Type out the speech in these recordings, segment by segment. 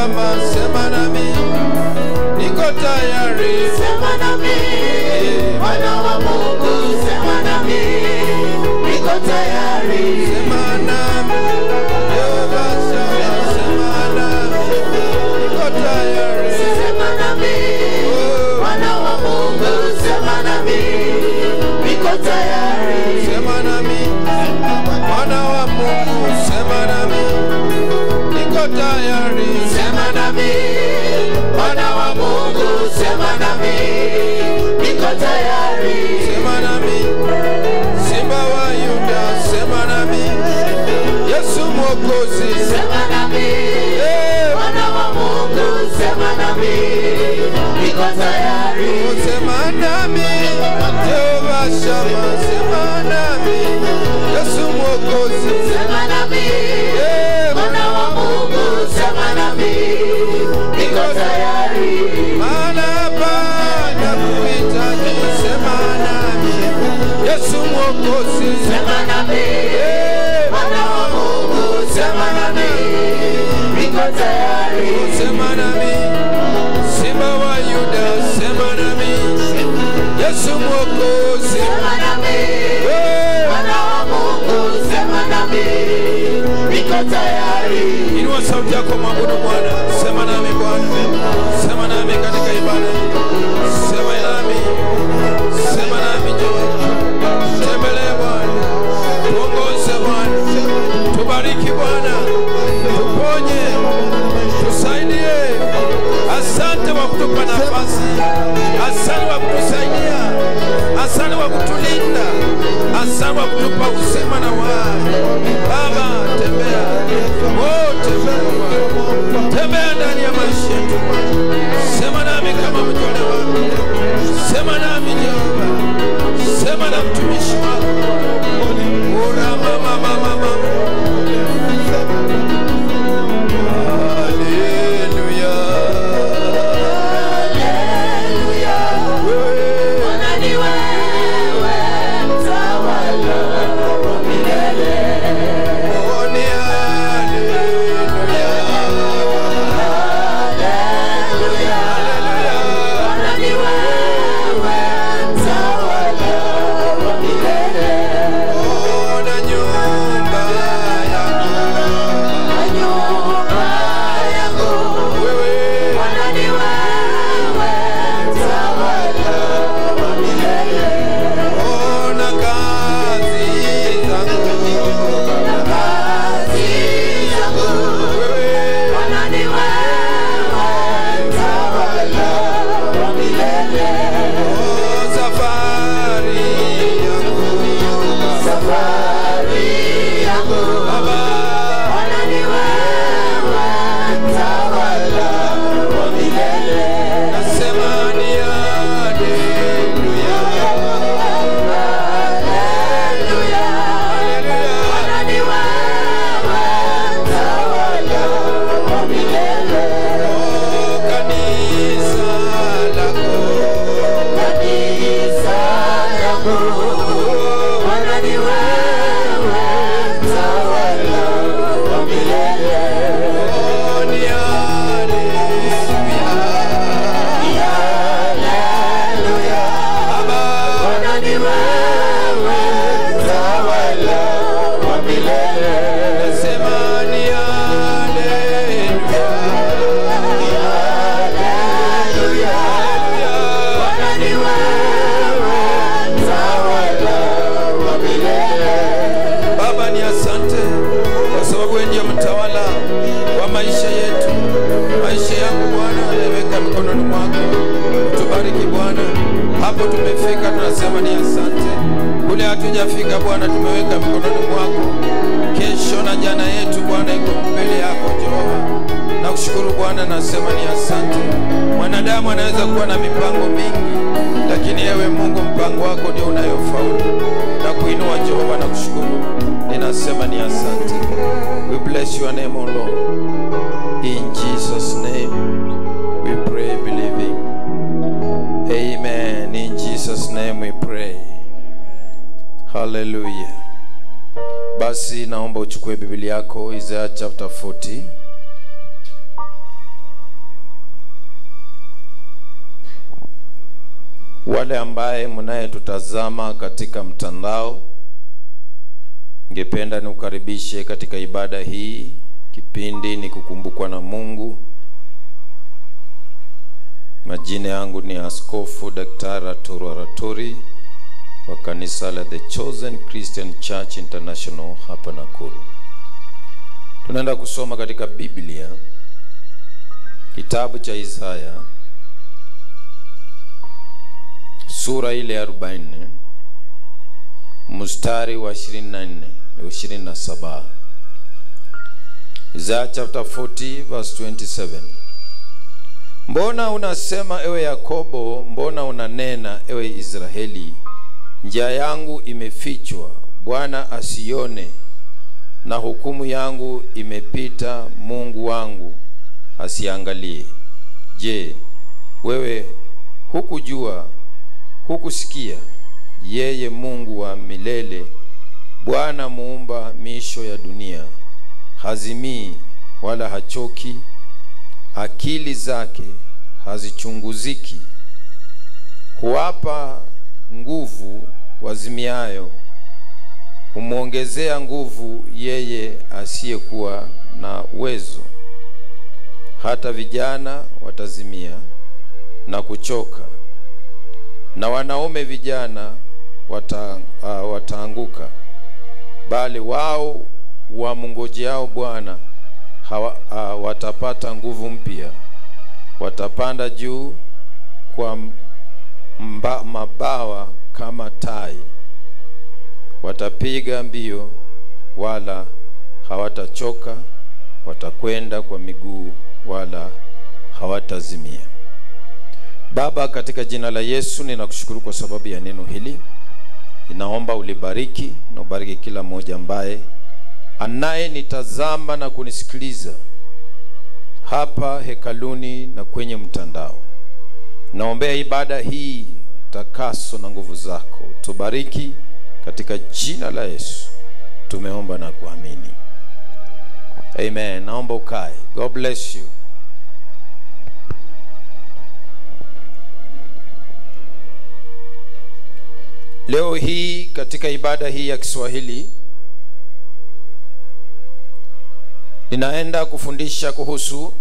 shama, sema nami, niko tayari. Sema nami, Mwana wa Mungu, sema nami, niko tayari. Sema nami, Yehova shama, sema nami, niko tayari. Sema nami, Mwana wa Mungu, sema nami, niko tayari. Sema nami, Mwana wa Mungu, sema nami, niko tayari. Sema nami, Mwana wa Mungu, sema nami, niko tayari. Sema nami, Simba wa Yuda, sema nami, Yesu Mwokozi. Sema nami, Mwana wa Mungu, sema nami, niko tayari. Sema nami, Yehova Shama, sema nami, Yesu Mwokozi. Sema nami, Mwana wa Mungu, sema nami, niko tayari. Maana hapa nakuhitaji, sema nami, Yesu Mwokozi. Sema nami, Mwana wa Mungu, sema nami, niko tayari. Sema nami, Simba wa Yuda, sema nami, Yesu Mwokozi. Sema nami, Mwana wa Mungu, sema nami, niko tayari. Inua sauti yako mwabudu Bwana. Sema nami Bwana. Sema nami katika ibada. Sema nami. Sema nami Jehova. Tembelee Bwana. Tuongoze Bwana. Tubariki Bwana. Tuponye. Tusaidie. Asante kwa kutupa nafasi. Asante kwa kutusaidia. Asante kwa kutulinda. Asante kwa kutupa uzima na uhai. Baba, tembea. Tembea Bwana. Tembea ndani ya maisha yetu. Sema nami kama mjane wako. Sema nami Jehova. Sema na mtumishi wako. Ora mama mama. Haleluya. Haleluya. Bwana ni wewe, mtawala wa milele. Oni haleluya. Haleluya. Bwana ni wewe, mtawala wa milele. Ona nyumba yangu. Na nyumba yangu. Wewe. Bwana ni wewe, mtawala wa milele. Ona kazi zangu. Na kazi zangu. Wewe. Bwana ni wewe, mtawala wa milele. Safari yangu. Safari yangu. Baba. Bwana ni wewe, mtawala wa milele. Nasema ni haleluya. Haleluya. Bwana ni wewe, mtawala wa milele. Kanisa lako. Kanisa lako. Bwana ni wewe, mtawala wa milele. Ni haleluya. Baba. Bwana ni wewe, mtawala wa milele. Nasema ni haleluya. Haleluya. Bwana ni wewe, mtawala wa milele. Baba, ni asante kwa sababu wewe ndiye mtawala wa maisha yetu. Maisha yangu Bwana naweka mikononi mwako. Tubariki Bwana. Hapo tumefika, tunasema ni asante. Kule hatujafika Bwana, tumeweka mikononi mwako. Kesho na jana yetu Bwana iko mbele yako Jehova. Nakushukuru Bwana, nasema ni asante. Mwanadamu anaweza kuwa na mipango mingi, lakini ewe Mungu mpango wako ndio unayofaulu. Na kuinua Jehova na kushukuru. Ninasema ni asante. We bless your name, O Lord. In Jesus' name we pray believing. Amen. In Jesus' name we pray. Hallelujah. Basi naomba uchukue Biblia yako, Isaiah chapter 40. Wale ambaye mnayetutazama katika mtandao, ningependa nikukaribishe katika ibada hii. Kipindi ni kukumbukwa na Mungu. Majina yangu ni Askofu Daktari Arturo Aratori wa kanisa la The Chosen Christian Church International hapa Nakuru. Tunaenda kusoma katika Biblia kitabu cha Isaya sura ile ya 40 mstari wa 24 na 27. Isaiah chapter 40 verse 27. Mbona unasema ewe Yakobo, mbona unanena ewe Israeli, njia yangu imefichwa, Bwana asione, na hukumu yangu imepita, Mungu wangu asiangalie. Je, wewe hukujua, hukusikia? Yeye Mungu wa milele, Bwana muumba miisho ya dunia, hazimii wala hachoki, akili zake hazichunguziki. Huwapa nguvu wazimiayo, humuongezea nguvu yeye asiyekuwa na uwezo. Hata vijana watazimia na kuchoka, na wanaume vijana wataanguka, bali wao wamngojeao Bwana watapata nguvu mpya. Watapanda juu kwa mabawa kama tai, watapiga mbio wala hawatachoka, watakwenda kwa miguu wala hawatazimia. Baba, katika jina la Yesu ninakushukuru kwa sababu ya neno hili. Ninaomba ulibariki na ubariki kila mmoja ambaye anayenitazama na kunisikiliza hapa hekaluni na kwenye mtandao. Naombea ibada hii takaso na nguvu zako. Tubariki katika jina la Yesu. Tumeomba na kuamini. Amen. Naomba ukae. God bless you. Leo hii katika ibada hii ya Kiswahili ninaenda kufundisha kuhusu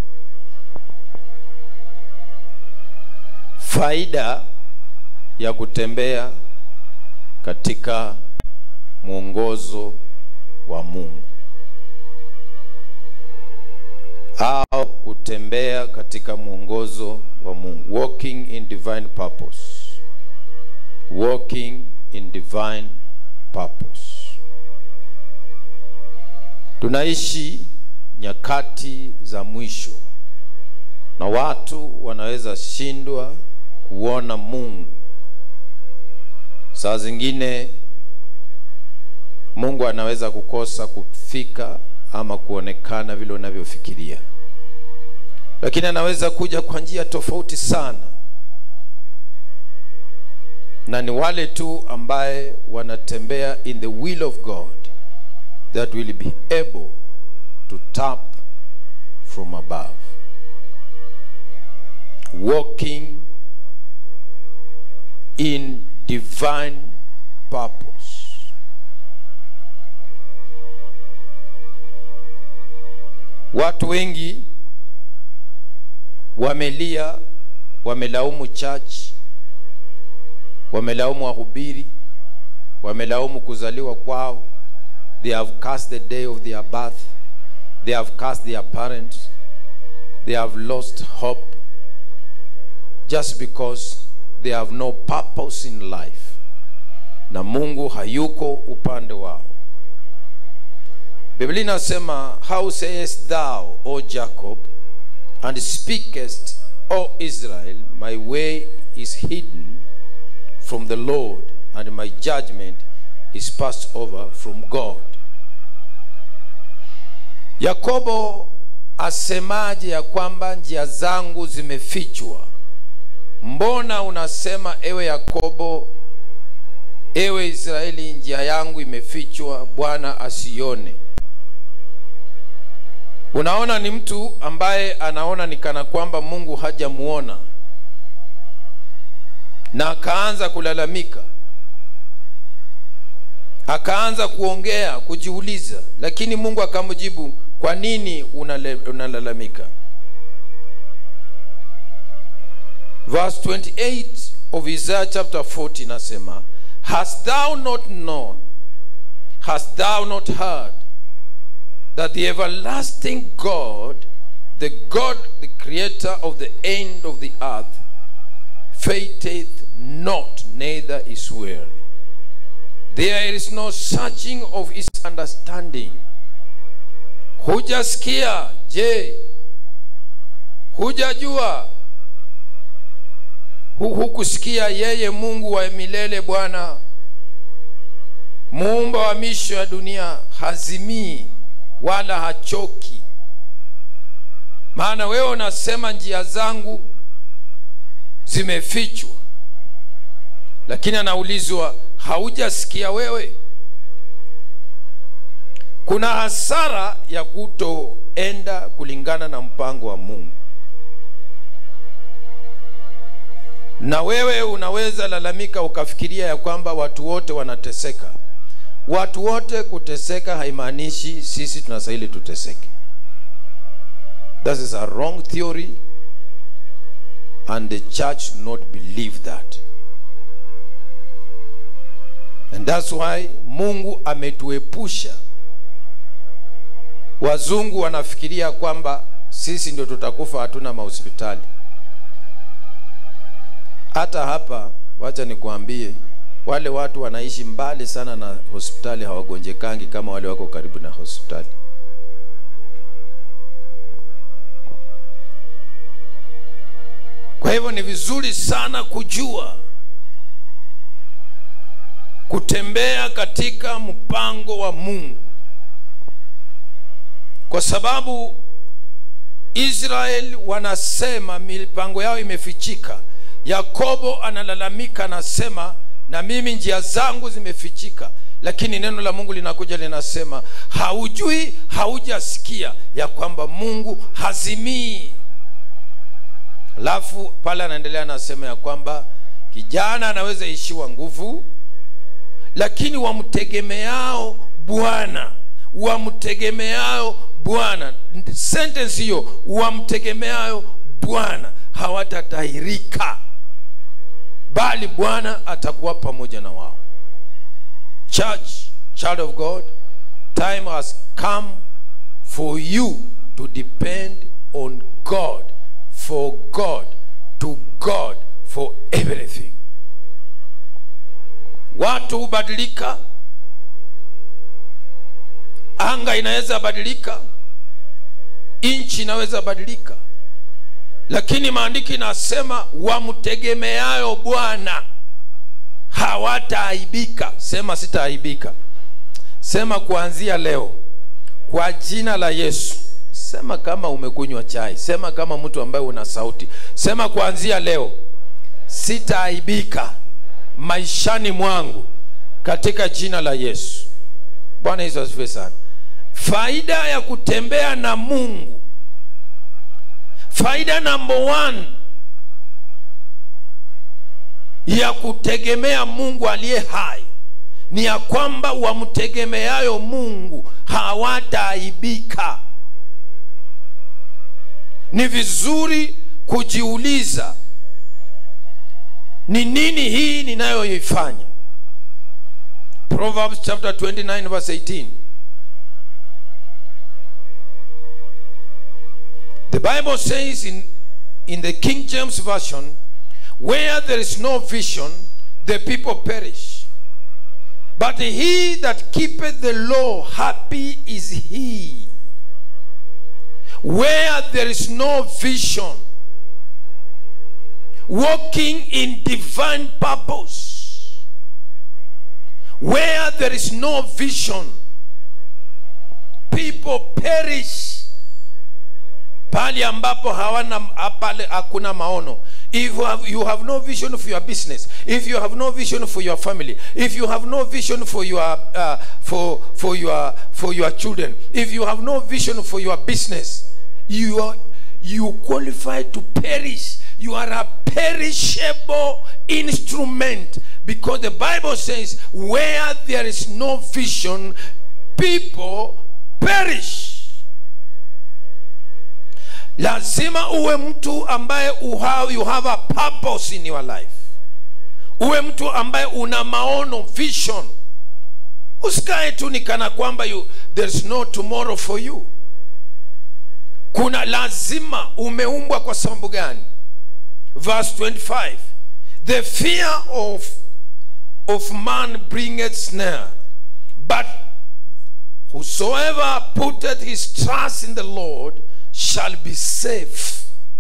faida ya kutembea katika mwongozo wa Mungu, au kutembea katika mwongozo wa Mungu. Walking in divine purpose. Walking in divine purpose. Tunaishi nyakati za mwisho, na watu wanaweza shindwa kuona Mungu. Saa zingine Mungu anaweza kukosa kufika ama kuonekana vile unavyofikiria, lakini anaweza kuja kwa njia tofauti sana. Na ni wale tu ambaye wanatembea in the will of God that will be able to tap from above. Walking in divine purpose. Watu wengi wamelia, wamelaumu church, wamelaumu wahubiri, wamelaumu kuzaliwa kwao. They have cursed the day of their birth. They have cursed their parents. They have lost hope just because they have no purpose in life. Na Mungu hayuko upande wao. Biblia inasema, how sayest thou, O Jacob, and speakest, O Israel, my way is hidden from the Lord, and my judgment is passed over from God. Yakobo asemaje ya kwamba njia zangu zimefichwa? Mbona unasema ewe Yakobo, ewe Israeli, njia yangu imefichwa, Bwana asione? Unaona, ni mtu ambaye anaona ni kana kwamba Mungu hajamuona. na akaanza kulalamika, akaanza kuongea, kujiuliza. Lakini Mungu akamjibu, kwa nini unalalamika? Verse 28 of Isaiah chapter 40 nasema, hast thou not known, hast thou not heard, that the everlasting God, the God, the creator of the end of the earth, fainteth not, neither is weary. There is no searching of his understanding. Hujasikia, je? Hujajua? Hukusikia yeye Mungu wa milele, Bwana muumba wa misho ya dunia, hazimii wala hachoki. Maana wewe unasema njia zangu zimefichwa. Lakini anaulizwa, haujasikia wewe? Kuna hasara ya kutoenda kulingana na mpango wa Mungu. Na wewe unaweza lalamika ukafikiria ya kwamba watu wote wanateseka. Watu wote kuteseka haimaanishi sisi tunastahili tuteseke. That is a wrong theory, and the church not believe that. And that's why Mungu ametuepusha. Wazungu wanafikiria kwamba sisi ndio tutakufa, hatuna mahospitali. Hata hapa wacha nikuambie, wale watu wanaishi mbali sana na hospitali hawagonjekangi kama wale wako karibu na hospitali. Kwa hivyo ni vizuri sana kujua, kutembea katika mpango wa Mungu. Kwa sababu Israeli wanasema mipango yao imefichika. Yakobo analalamika, anasema na mimi njia zangu zimefichika. Lakini neno la Mungu linakuja linasema, haujui, haujasikia ya kwamba Mungu hazimii. Alafu pale anaendelea anasema ya kwamba kijana anaweza ishiwa nguvu, lakini wamtegemeao Bwana, wamtegemeao Bwana, sentence hiyo, wamtegemeao Bwana hawatatahirika, bali Bwana atakuwa pamoja na wao. Church, child of God, time has come for you to depend on God, for God, to God, for everything. Watu hubadilika, anga inaweza badilika, inchi inaweza badilika, lakini maandiko inasema wamtegemeao Bwana hawataaibika. Sema sitaaibika. Sema kuanzia leo, kwa jina la Yesu. Sema kama umekunywa chai. Sema kama mtu ambaye una sauti. Sema kuanzia leo sitaaibika maishani mwangu katika jina la Yesu. Bwana Yesu asifiwe sana. Faida ya kutembea na Mungu, faida number 1 ya kutegemea Mungu aliye hai ni ya kwamba wamtegemeayo Mungu hawataaibika. Ni vizuri kujiuliza, ni nini hii ninayoifanya? Proverbs chapter 29 verse 18. The Bible says in the King James Version, where there is no vision, the people perish. But he that keepeth the law, happy is he. Where there is no vision, walking in divine purpose. Where there is no vision, people perish. Pali ambapo hakuna maono. If you have no vision for your business, if you have no vision for your family, if you have no vision for your children, if you have no vision for your business, you qualify to perish. You are a perishable instrument, because the Bible says where there is no vision, people perish. Lazima uwe mtu ambaye you have a purpose in your life. Uwe mtu ambaye una maono, vision. Usikae tu ni kana kwamba there's no tomorrow for you. Kuna lazima umeumbwa kwa sababu gani? Verse 25. The fear of man bringeth snare, but whosoever putteth his trust in the Lord shall be safe.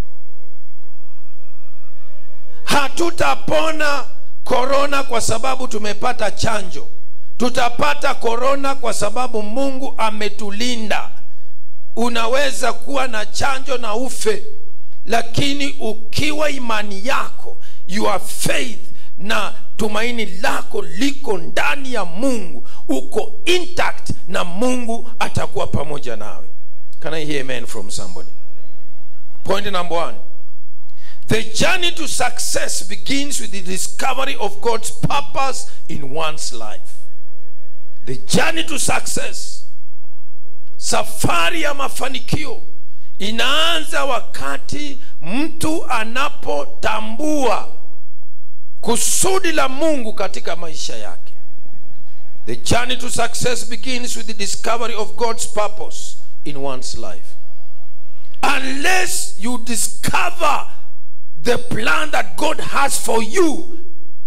Hatutapona corona kwa sababu tumepata chanjo. Tutapata corona kwa sababu Mungu ametulinda. Unaweza kuwa na chanjo na ufe, lakini ukiwa imani yako, your faith na tumaini lako liko ndani ya Mungu, uko intact, na Mungu atakuwa pamoja nawe. Can I hear amen from somebody? Point number 1. The journey to success begins with the discovery of God's purpose in one's life. The journey to success, safari ya mafanikio, inaanza wakati mtu anapotambua kusudi la Mungu katika maisha yake. The journey to success begins with the discovery of God's purpose in one's life. Unless you discover the plan that God has for you,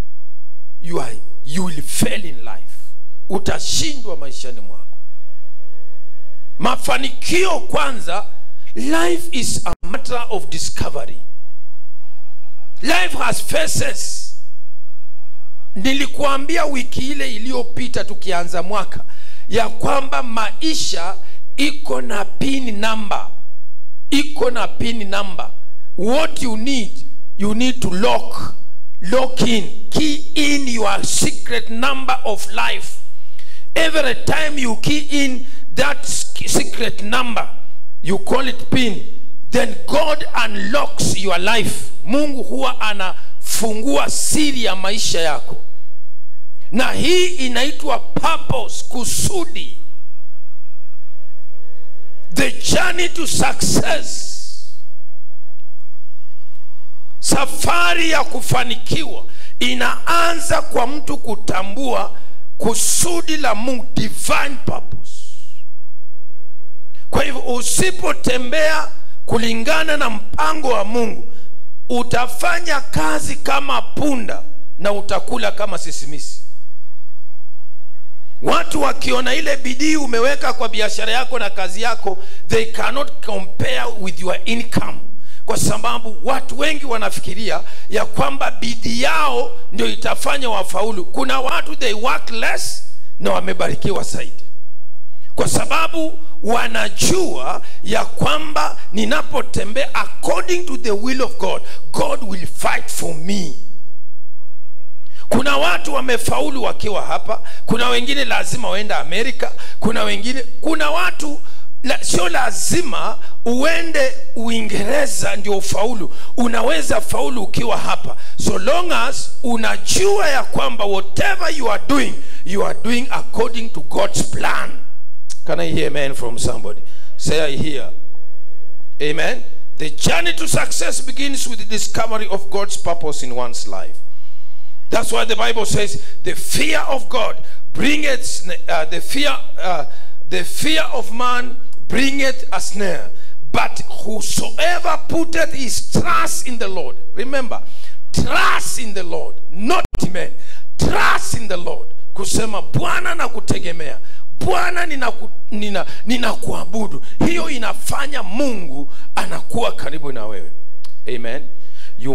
you will fail in life. Utashindwa maishani mwako. Mafanikio kwanza, life is a matter of discovery. Life has phases. Nilikuambia wiki ile iliyopita tukianza mwaka ya kwamba maisha iko na pin number. Iko na pin number. What you need to lock in, key in your secret number of life. Every time you key in that secret number, you call it pin, then God unlocks your life. Mungu huwa anafungua siri ya maisha yako. Na hii inaitwa purpose, kusudi. The journey to success, safari ya kufanikiwa, inaanza kwa mtu kutambua kusudi la Mungu, divine purpose. Kwa hivyo usipotembea kulingana na mpango wa Mungu, utafanya kazi kama punda na utakula kama sisimisi. Watu wakiona ile bidii umeweka kwa biashara yako na kazi yako, they cannot compare with your income. Kwa sababu watu wengi wanafikiria ya kwamba bidii yao ndio itafanya wafaulu. Kuna watu they work less na wamebarikiwa zaidi, kwa sababu wanajua ya kwamba ninapotembea according to the will of God, God will fight for me. Kuna watu wamefaulu wakiwa hapa, kuna wengine lazima waende Amerika, kuna watu sio lazima uende Uingereza ndio ufaulu. Unaweza faulu ukiwa hapa, so long as unajua ya kwamba whatever you are doing according to God's plan. Can I hear amen from somebody? Say I hear. Amen. The journey to success begins with the discovery of God's purpose in one's life. That's why the Bible says the fear of God bringeth the fear of man bringeth a snare, but whosoever putteth his trust in the Lord. Remember, trust in the Lord, not men. Trust in the Lord. Kusema Bwana na kutegemea, Bwana ninakuabudu. Hiyo inafanya Mungu anakuwa karibu na wewe. Amen. You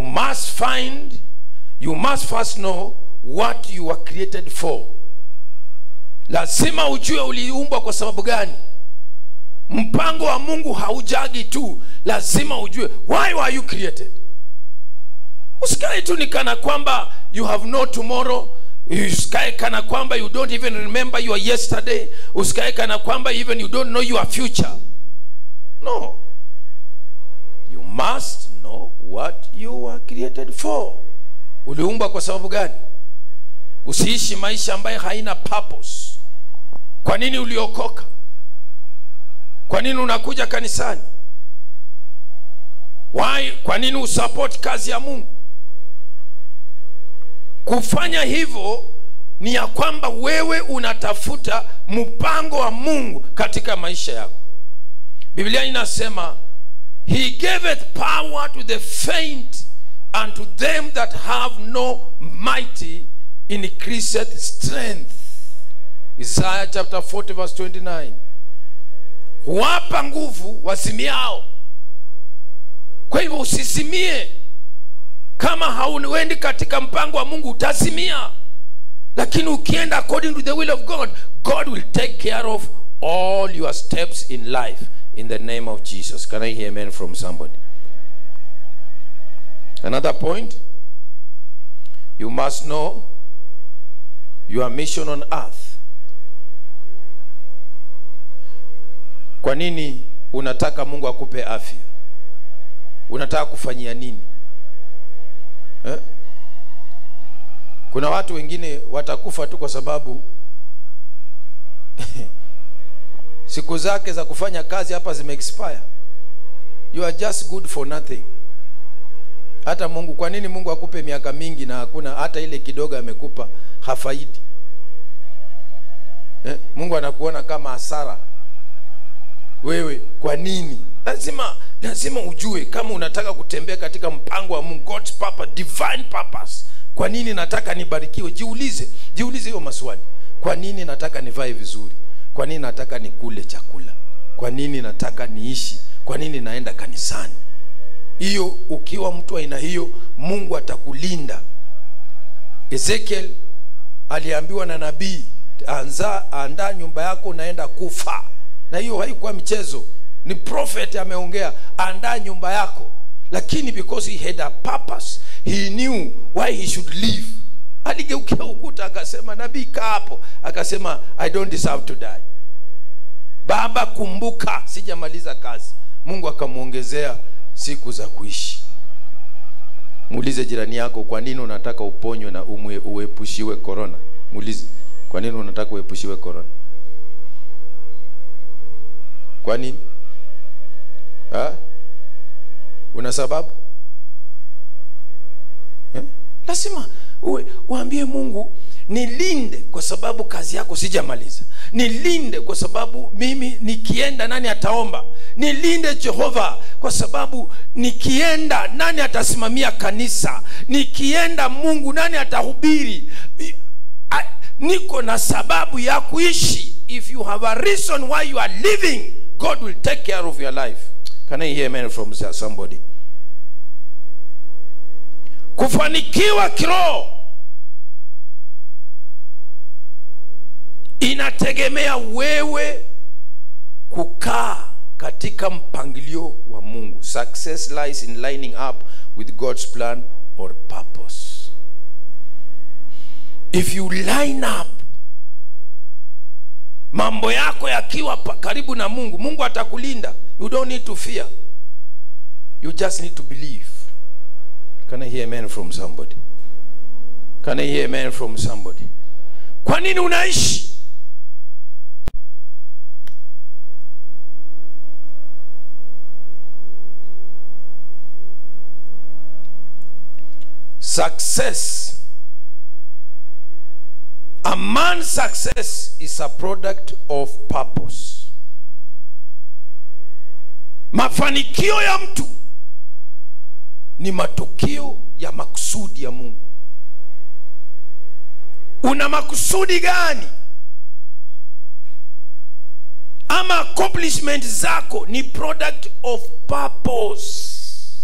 must first know what you were created for. Lazima ujue uliumbwa kwa sababu gani. Mpango wa Mungu haujagi tu, lazima ujue why were you created. Usikae tu ni kana kwamba you have no tomorrow. Usikae kana kwamba you don't even remember your yesterday. Usikae kana kwamba even you don't know your future. No. You must know what you were created for. Uliumbwa kwa sababu gani? Usiishi maisha ambayo haina purpose. Kwa nini uliokoka? Kwa nini unakuja kanisani? Why? Kwa nini usupport kazi ya Mungu? Kufanya hivyo ni ya kwamba wewe unatafuta mpango wa Mungu katika maisha yako. Biblia inasema he giveth power to the faint and to them that have no mighty increaseth strength. Isaiah chapter 40 verse 29. Wapa nguvu wazimiao. Kwa hivyo usisimie. Kama hauendi katika mpango wa Mungu utazimia. Lakini ukienda according to the will of God, God will take care of all your steps in life in the name of Jesus. Can I hear amen from somebody? Another point, you must know your mission on earth. Kwa nini unataka Mungu akupe afya? Unataka kufanyia nini? Kuna watu wengine watakufa tu kwa sababu siku zake za kufanya kazi hapa zime expire. You are just good for nothing. Hata Mungu, kwa nini Mungu akupe miaka mingi na hakuna hata ile kidogo amekupa hafaidi? Mungu anakuona kama hasara. Wewe kwa nini? Lazima ujue kama unataka kutembea katika mpango wa Mungu, God's purpose, divine purpose. Kwa nini nataka nibarikiwe? Jiulize hiyo maswali. Kwa nini nataka nivae vizuri? Kwa nini nataka nikule chakula? Kwa nini nataka niishi? Kwa nini naenda kanisani? Hiyo, ukiwa mtu aina hiyo, Mungu atakulinda. Ezekiel aliambiwa na nabii, andaa nyumba yako naenda kufa. Na hiyo haikuwa mchezo. Ni prophet ameongea, andaa nyumba yako. Lakini because he had a purpose, he knew why he should live. Aligeukia ukuta akasema, nabii kaa hapo. Akasema, I don't deserve to die. Baba kumbuka sijamaliza kazi. Mungu akamuongezea siku za kuishi. Muulize jirani yako, kwa nini unataka uponywe na uepushiwe corona? Muulize, kwa nini unataka uepushiwe corona? Kwa nini? Una sababu? Lazima uambie Mungu, nilinde kwa sababu kazi yako sijamaliza. Nilinde kwa sababu mimi nikienda nani ataomba? Nilinde Jehova kwa sababu nikienda nani atasimamia kanisa? Nikienda Mungu nani atahubiri? Niko na sababu ya kuishi. If you have a reason why you are living, God will take care of your life. Can I hear amen from somebody? Kufanikiwa kiroho inategemea wewe kukaa katika mpangilio wa Mungu. Success lies in lining up with God's plan or purpose. If you line up, mambo yako yakiwa karibu na Mungu, Mungu atakulinda. You don't need to fear. You just need to believe. Can I hear amen from somebody? Can I hear amen from somebody? Kwa nini unaishi? Success. A man's success is a product of purpose. Mafanikio ya mtu ni matokeo ya makusudi ya Mungu. Una makusudi gani? Ama accomplishment zako ni product of purpose.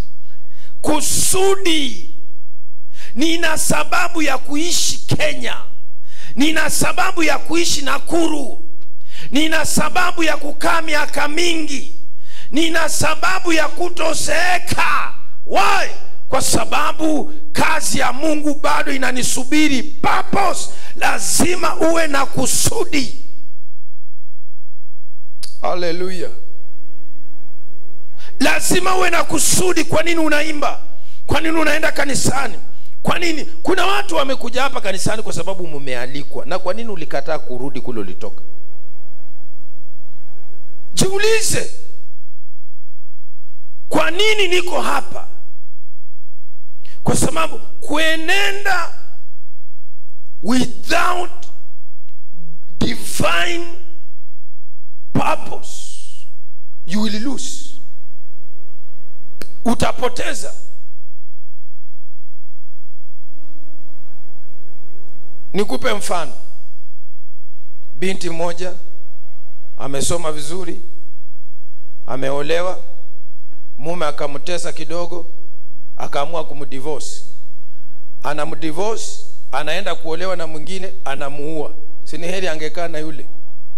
Kusudi. Nina sababu ya kuishi Kenya. Nina sababu ya kuishi Nakuru. Nina sababu ya kukaa miaka mingi. Nina sababu ya kutozeeka. Why? Kwa sababu kazi ya Mungu bado inanisubiri. Purpose. Lazima uwe na kusudi. Hallelujah. Lazima uwe na kusudi. Kwa nini unaimba? Kwa nini unaenda kanisani? Kwa nini? Kuna watu wamekuja hapa kanisani kwa sababu mumealikwa. Na kwa nini ulikataa kurudi kule ulitoka? Jiulize, kwa nini niko hapa? Kwa sababu kuenenda without divine purpose, you will lose. Utapoteza. Nikupe mfano. Binti moja amesoma vizuri, ameolewa, mume akamtesa kidogo, akaamua kumdivorce. Anamdivorce, anaenda kuolewa na mwingine, anamuua. Si ni heri angekaa na yule?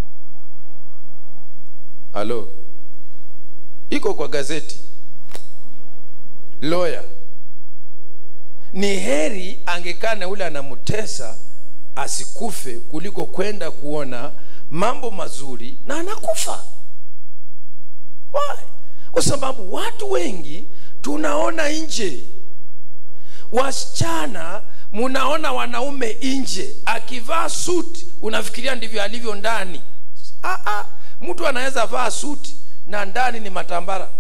Halo, iko kwa gazeti. Lawyer, ni heri angekaa na yule anamtesa asikufe kuliko kwenda kuona mambo mazuri na anakufa. Why? Kwa sababu watu wengi tunaona nje. Wasichana munaona wanaume nje, akivaa suti unafikiria ndivyo alivyo ndani. Mtu anaweza vaa suti na ndani ni matambara.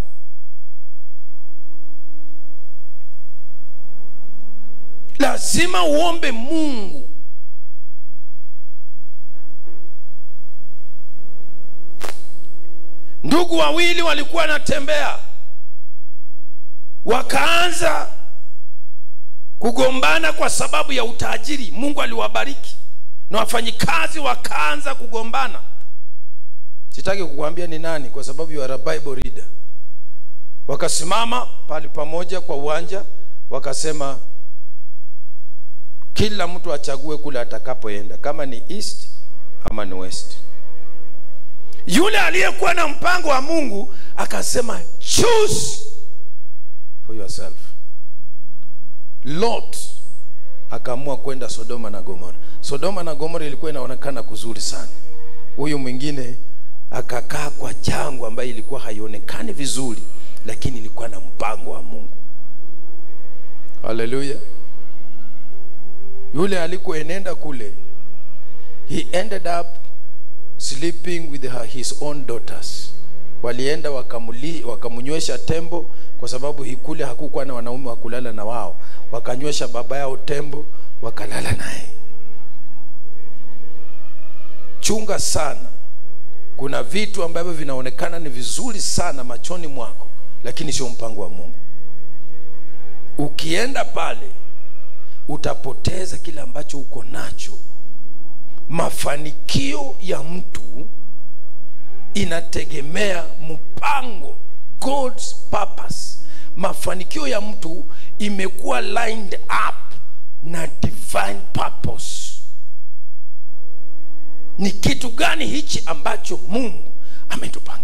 Lazima uombe Mungu. Ndugu wawili walikuwa wanatembea, wakaanza kugombana kwa sababu ya utajiri. Mungu aliwabariki na wafanyikazi wakaanza kugombana. Sitaki kukuambia ni nani kwa sababu you are a Bible reader. Wakasimama pale pamoja kwa uwanja, wakasema kila mtu achague kule atakapoenda, kama ni east ama ni west. Yule aliyekuwa na mpango wa Mungu akasema choose for yourself. Lot akaamua kwenda Sodoma na Gomora. Sodoma na Gomora ilikuwa inaonekana kuzuri sana. Huyu mwingine akakaa kwa jangwa ambayo ilikuwa haionekani vizuri, lakini ilikuwa na mpango wa Mungu. Hallelujah. Yule alikoenenda kule, he ended up sleeping with his own daughters. Walienda wakamunywesha tembo, kwa sababu kule hakukuwa na wanaume wa kulala na wao. Wakanywesha baba yao tembo, wakalala naye. Chunga sana. Kuna vitu ambavyo vinaonekana ni vizuri sana machoni mwako, lakini sio mpango wa Mungu. Ukienda pale utapoteza kile ambacho uko nacho. Mafanikio ya mtu inategemea mpango, God's purpose. Mafanikio ya mtu imekuwa lined up na divine purpose. Ni kitu gani hichi ambacho Mungu ametupangia?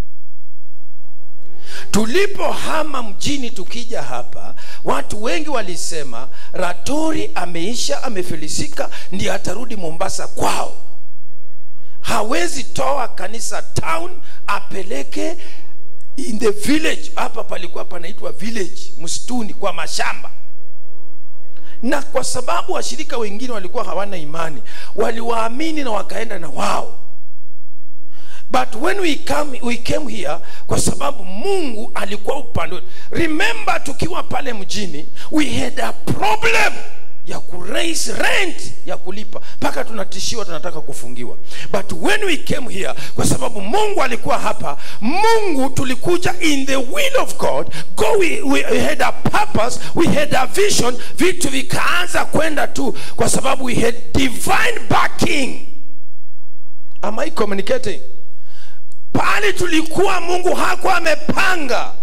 Tulipohama mjini tukija hapa, watu wengi walisema Ratori ameisha, amefilisika, ndiye atarudi Mombasa kwao. Hawezi toa kanisa town apeleke in the village. Hapa palikuwa panaitwa village, msituni kwa mashamba. Na kwa sababu washirika wengine walikuwa hawana imani, waliwaamini na wakaenda na wao. But when we came here, kwa sababu Mungu alikuwa upande. Remember, tukiwa pale mjini, we had a problem ya raise rent, ya kulipa, paka tunatishiwa tunataka kufungiwa. But when we came here, kwa sababu Mungu alikuwa hapa, Mungu tulikuja in the will of God. We had a purpose, we had a vision, vitu vikaanza kwenda tu kwa sababu we had divine backing. Am I communicating? Pale tulikuwa Mungu hakuwa amepanga.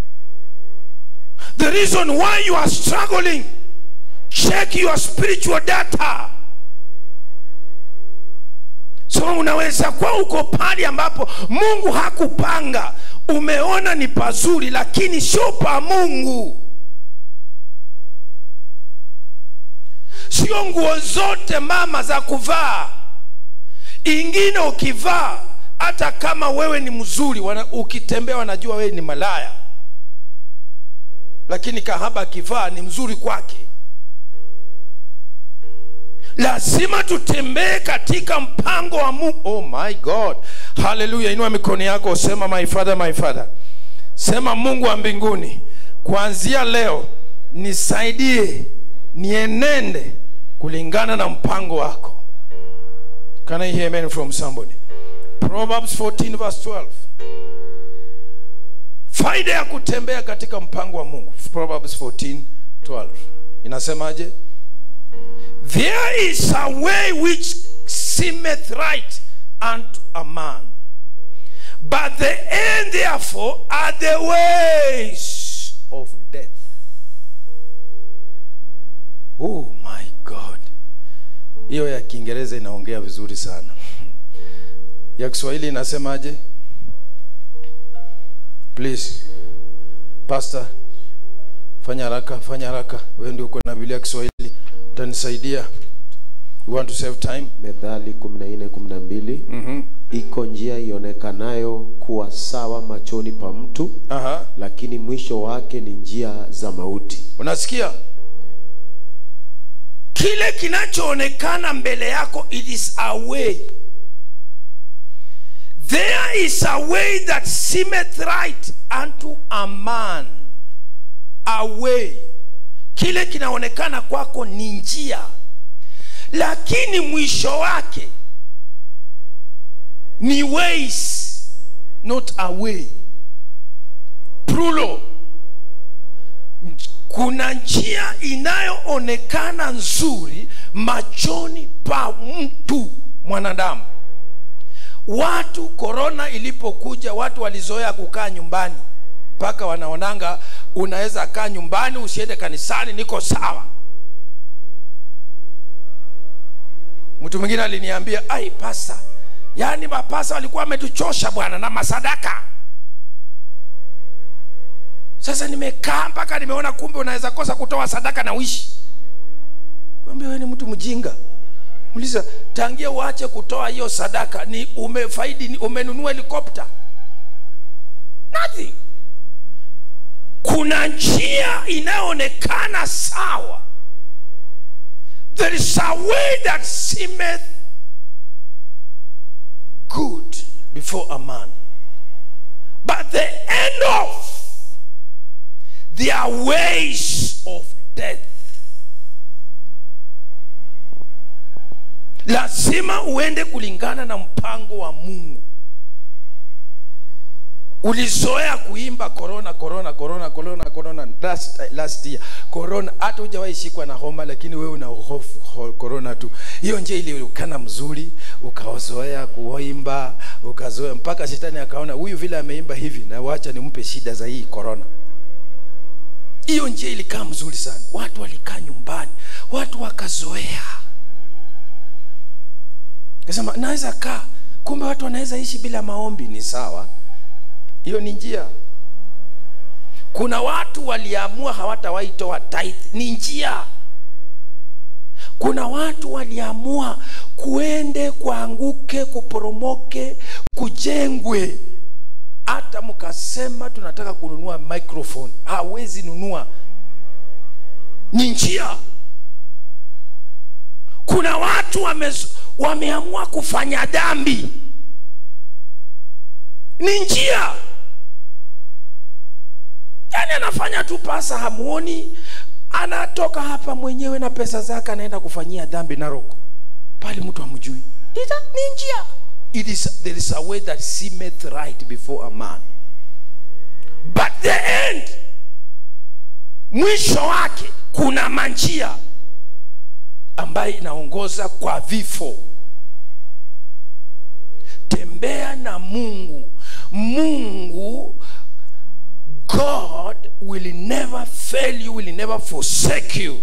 The reason why you are struggling, check your spiritual data. So unaweza kuwa uko pale ambapo Mungu hakupanga. Umeona ni pazuri, lakini sio pa Mungu. Sio nguo zote mama za kuvaa. Ingine ukivaa, hata kama wewe ni mzuri, ukitembea wanajua wewe ni malaya. Lakini kahaba akivaa ni mzuri kwake. Lazima tutembee katika mpango wa Mungu. Oh my God. Hallelujah. Inua mikono yako, sema my father, my father. Sema Mungu wa mbinguni, kuanzia leo nisaidie nienende kulingana na mpango wako. Can I hear amen from somebody? Proverbs 14 verse 12. Faida ya kutembea katika mpango wa Mungu. Proverbs 14:12. Inasemaje? There is a way which seemeth right unto a man, but the end therefore are the ways of death. Oh my God. Hiyo ya Kiingereza inaongea vizuri sana. Ya Kiswahili inasemaje? Please pastor, fanya haraka. Wewe ndio uko na Biblia ya Kiswahili, utanisaidia. We want to save time. Methali 14:12. Iko njia ionekanayo kuwa sawa machoni pa mtu, lakini mwisho wake ni njia za mauti. Unasikia? Kile kinachoonekana mbele yako, it is a way. There is a way that seemeth right unto a man. A way. Kile kinaonekana kwako ni njia, lakini mwisho wake ni ways, not a way. Plural. Kuna njia inayoonekana nzuri machoni pa mtu mwanadamu. Watu corona ilipokuja, watu walizoea kukaa nyumbani. Paka wanaonanga unaweza kaa nyumbani usiende kanisani, niko sawa. Mtu mwingine aliniambia, "Ai pasta, yani mapasa walikuwa wametuchosha bwana na masadaka. Sasa nimekaa mpaka nimeona kumbe unaweza kosa kutoa sadaka na uishi." Kwambia wewe ni mtu mjinga. Uliza, tangia uache kutoa hiyo sadaka ni umefaidi, ni umenunua helikopta? Nothing. Kuna njia inayoonekana sawa. There is a way that seemeth good before a man, but the end of their ways of death. Lazima uende kulingana na mpango wa Mungu. Ulizoea kuimba corona last year. Corona hata hujawahi shikwa na homa, lakini wewe una hofu corona tu. Hiyo nje iliukana mzuri, ukaozoea kuimba, ukazoea mpaka shetani akaona huyu vile ameimba hivi na waacha nimpe shida za hii corona. Hiyo nje ilikaa mzuri sana. Watu walikaa nyumbani, watu wakazoea. Kasema naweza kaa, kumbe watu wanaweza ishi bila maombi. Ni sawa. Hiyo ni njia. Kuna watu waliamua hawatawahi toa tithe. Ni njia. Kuna watu waliamua kuende, kuanguke, kuporomoke, kujengwe. Hata mkasema tunataka kununua microphone, hawezi nunua. Ni njia. Kuna watu wameamua kufanya dhambi. Ni njia. Yani anafanya tu pasa hamuoni, anatoka hapa mwenyewe na pesa zake anaenda kufanyia dhambi Naroko. Pale mtu hamjui. Ita ni njia. There is a way that seemeth right before a man, but the end, mwisho wake kuna manjia ambayo inaongoza kwa vifo. Tembea na Mungu. Mungu, God will never fail you, will never forsake you.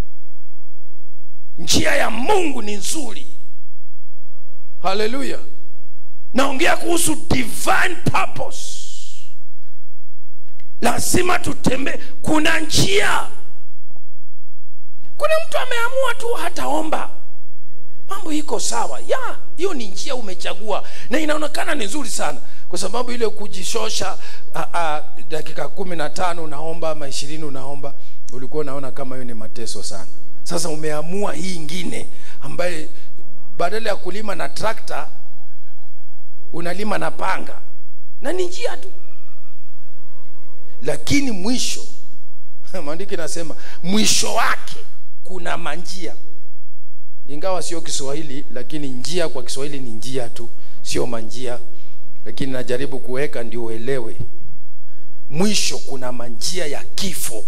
Njia ya Mungu ni nzuri. Hallelujah. Naongea kuhusu divine purpose. Lazima tutembee. Kuna njia. Kuna mtu ameamua tu hataomba, mambo iko sawa. Hiyo ni njia umechagua na inaonekana ni nzuri sana, kwa sababu ile kujishosha dakika 15 unaomba, 20 unaomba, ulikuwa unaona kama hiyo ni mateso sana. Sasa umeamua hii nyingine ambaye badala ya kulima na trakta unalima na panga, na ni njia tu. Lakini mwisho maandiko yanasema mwisho wake kuna manjia. Ingawa sio Kiswahili, lakini njia kwa Kiswahili ni njia tu, sio manjia. Lakini najaribu kuweka ndio uelewe. Mwisho kuna manjia ya kifo.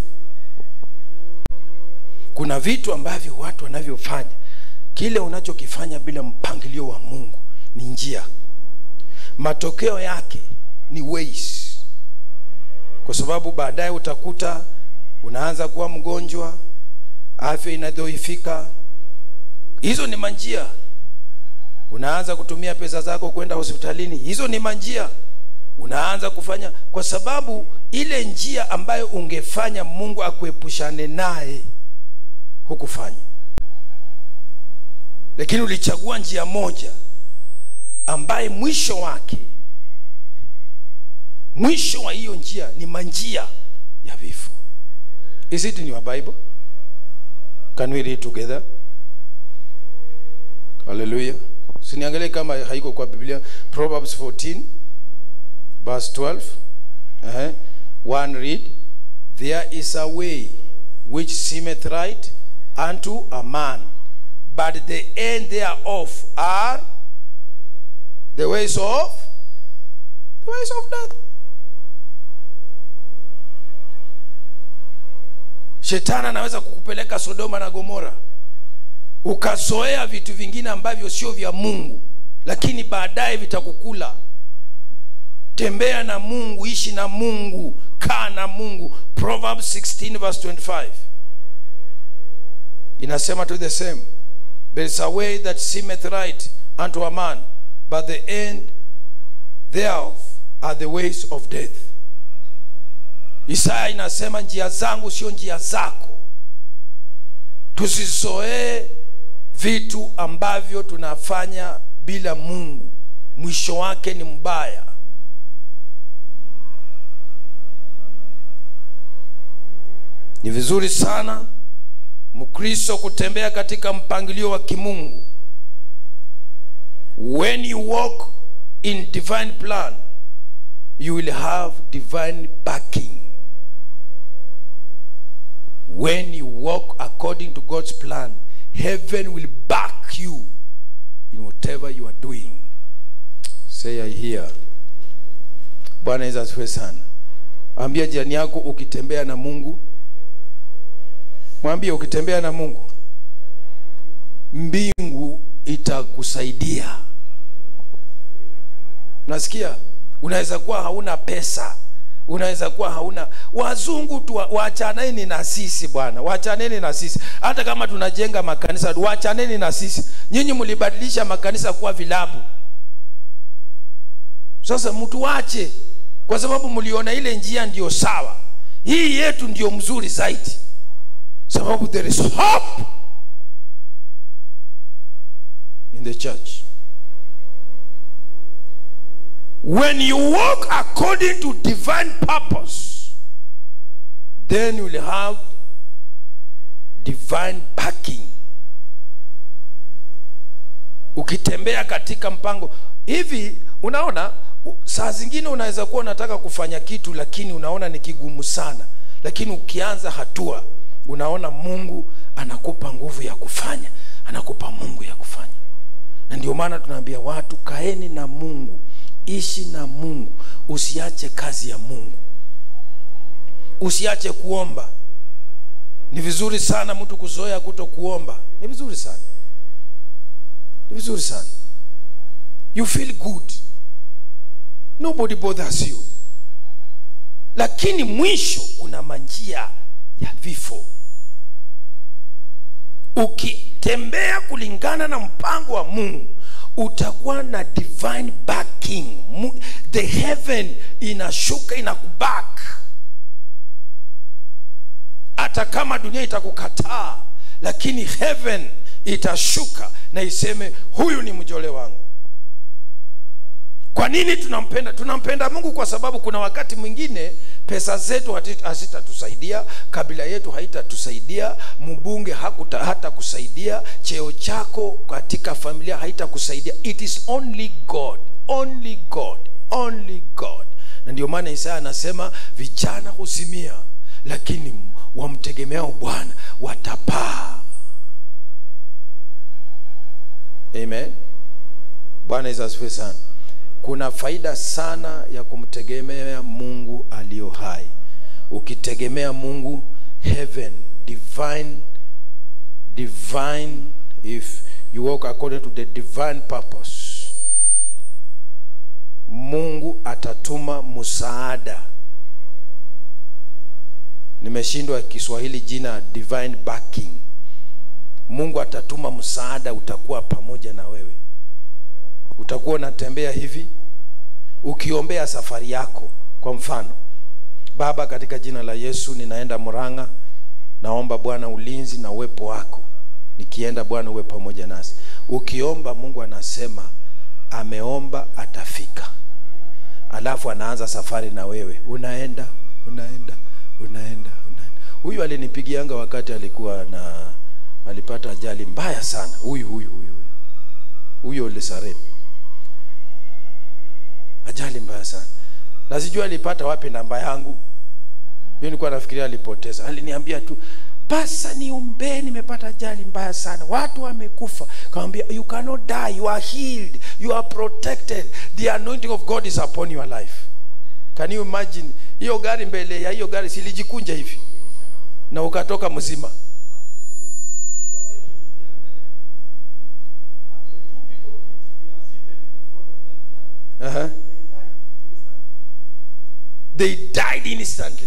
Kuna vitu ambavyo watu wanavyofanya, kile unachokifanya bila mpangilio wa Mungu ni njia. Matokeo yake ni ways. Kwa sababu baadaye utakuta unaanza kuwa mgonjwa, afya inadhoofika. Hizo ni manjia. Unaanza kutumia pesa zako kwenda hospitalini. Hizo ni manjia. Unaanza kufanya kwa sababu ile njia ambayo ungefanya Mungu akuepushane naye hukufanya. Lakini ulichagua njia moja ambaye mwisho wake, mwisho wa hiyo njia ni manjia ya vifo. Is it in your Bible? Can we read together? Hallelujah. Siniangalie kama haiko kwa Biblia. Proverbs 14 verse 12. One read. There is a way which seemeth right unto a man, but the end thereof are the ways of death. Shetani anaweza kukupeleka Sodoma na Gomora, ukazoea vitu vingine ambavyo sio vya Mungu, lakini baadaye vitakukula. Tembea na Mungu, ishi na Mungu, kaa na Mungu. Proverbs 16 verse 25 inasema to the same. There is a way that seemeth right unto a man, but the end thereof are the ways of death. Isaya inasema njia zangu sio njia zako. Tusizoee vitu ambavyo tunafanya bila Mungu, mwisho wake ni mbaya. Ni vizuri sana Mkristo kutembea katika mpangilio wa kimungu. When you walk in divine plan, you will have divine backing. When you walk according to God's plan, heaven will back you in whatever you are doing. Say I hear. Bwana Yesu asifiwe sana. Ambia jirani yako, ukitembea na Mungu, mwambie ukitembea na Mungu, mbingu itakusaidia. Nasikia unaweza kuwa hauna pesa, unaweza kuwa hauna. Wazungu tu waachaneni na sisi bwana, waachaneni na sisi. Hata kama tunajenga makanisa, waachaneni na sisi. Nyinyi mlibadilisha makanisa kuwa vilabu. Sasa mtu waache, kwa sababu mliona ile njia ndio sawa. Hii yetu ndio mzuri zaidi, sababu there is hope in the church. When you walk according to divine purpose, then you will have divine backing. Ukitembea katika mpango hivi, unaona saa zingine unaweza kuwa unataka kufanya kitu lakini unaona ni kigumu sana, lakini ukianza hatua unaona Mungu anakupa nguvu ya kufanya, anakupa Mungu ya kufanya. Na ndio maana tunaambia watu, kaeni na Mungu, ishi na Mungu, usiache kazi ya Mungu, usiache kuomba. Ni vizuri sana mtu kuzoea kutokuomba. Ni vizuri sana, ni vizuri sana. You feel good, nobody bothers you. Lakini mwisho kuna manjia ya vifo. Ukitembea kulingana na mpango wa Mungu, utakuwa na divine backing. The heaven inashuka inakuback. Hata kama dunia itakukataa, lakini heaven itashuka na iseme huyu ni mjole wangu. Kwa nini tunampenda? Tunampenda Mungu kwa sababu kuna wakati mwingine Pesa zetu hazitatusaidia, kabila yetu haitatusaidia, mbunge hata kusaidia, cheo chako katika familia haitakusaidia. It is only God, only God, only God. Na ndio maana Isaya anasema vijana huzimia, lakini wamtegemeao Bwana watapaa. Amen. Bwana Yesu asifiwe sana. Kuna faida sana ya kumtegemea Mungu aliyo hai. Ukitegemea Mungu, heaven, divine, if you walk according to the divine purpose, Mungu atatuma msaada. Nimeshindwa Kiswahili jina divine backing. Mungu atatuma msaada, utakuwa pamoja na wewe. Utakuwa unatembea hivi ukiombea safari yako. Kwa mfano, Baba, katika jina la Yesu ninaenda Murang'a, naomba Bwana ulinzi na uwepo wako. Nikienda Bwana uwe pamoja nasi. Ukiomba, Mungu anasema ameomba atafika. Alafu anaanza safari na wewe. Unaenda. Huyu alinipigianga wakati alipata ajali mbaya sana. Huyo Lisarem. Ajali mbaya sana. Na sijui alipata wapi namba yangu. Mimi nilikuwa nafikiria alipoteza. Aliniambia tu, "Pasa niombe, nimepata ajali mbaya sana. Watu wamekufa." Kaambia, "You cannot die, you are healed, you are protected. The anointing of God is upon your life." Can you imagine? Hiyo gari mbele ya hiyo gari silijikunja hivi na ukatoka mzima. They died instantly.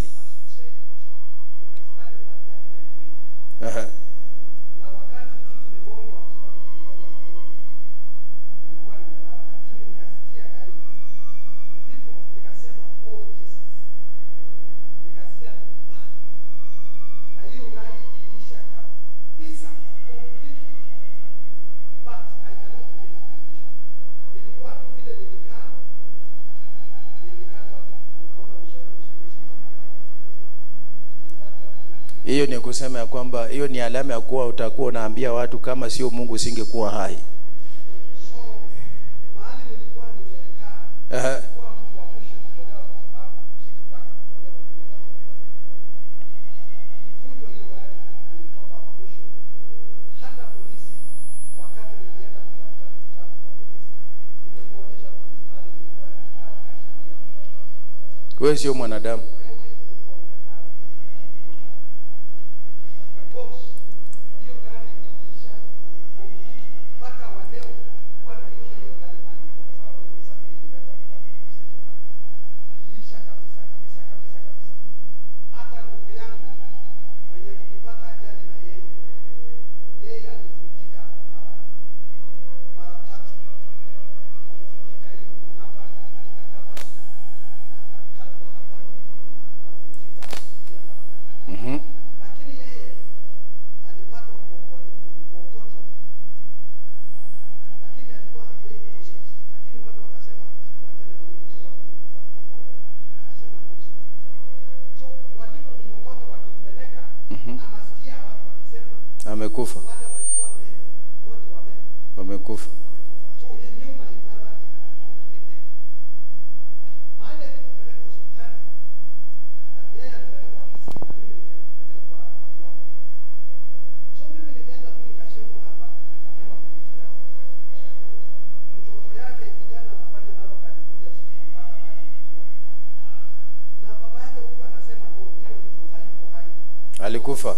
Hiyo ni kusema ya kwamba hiyo ni alama ya kuwa utakuwa unaambia watu kama sio Mungu usingekuwa hai. Wewe sio mwanadamu. Amekufa. Wamekufa. Alikufa.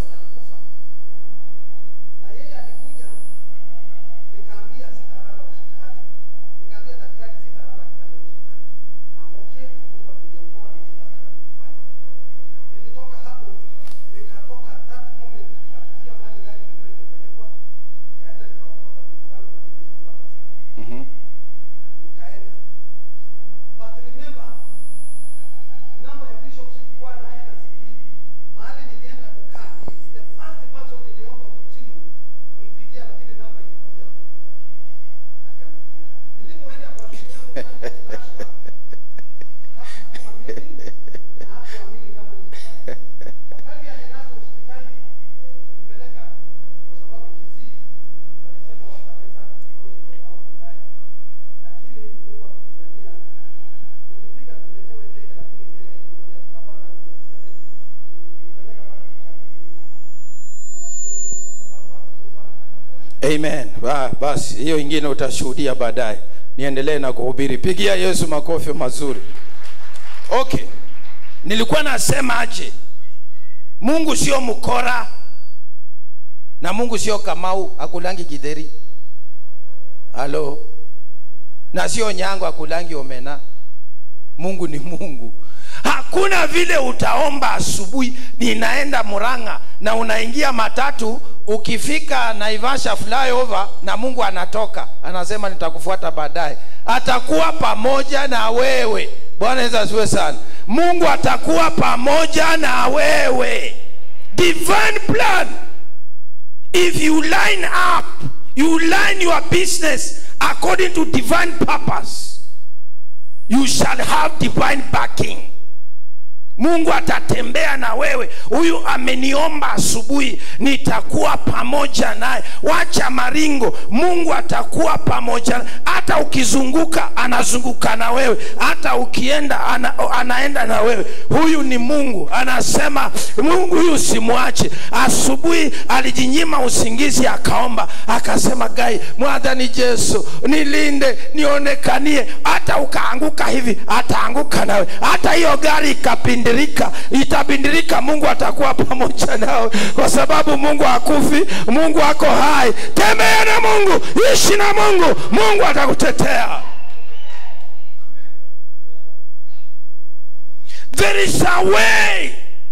Amen. Basi hiyo ingine utashuhudia baadaye. Niendelee na kuhubiri. Pigia Yesu makofi mazuri. Okay. Nilikuwa nasema aje? Mungu sio mkora. Na Mungu sio Kamau akulangi githeri. Halo. Na sio Nyango akulangi omena. Mungu ni Mungu. Hakuna vile utaomba asubuhi ninaenda Murang'a na unaingia matatu, ukifika Naivasha flyover na Mungu anatoka anasema nitakufuata baadaye. Atakuwa pamoja na wewe. Bwana Yesu asifiwe sana. Mungu atakuwa pamoja na wewe. Divine plan. If you line up, you line your business according to divine purpose, you shall have divine backing. Mungu atatembea na wewe. Huyu ameniomba asubuhi nitakuwa pamoja naye. Wacha maringo. Mungu atakuwa pamoja. Hata ukizunguka anazunguka na wewe. Hata ukienda anaenda na wewe. Huyu ni Mungu. Anasema Mungu huyu simwache. Asubuhi alijinyima usingizi akaomba. Akasema gai, Mwadhani Yesu nilinde nionekanie. Hata ukaanguka hivi ataanguka nawe. Hata hiyo gari itabindirika, Mungu atakuwa pamoja nao, kwa sababu Mungu hakufi, Mungu ako hai. Tembea na Mungu, ishi na Mungu, Mungu atakutetea. There is a way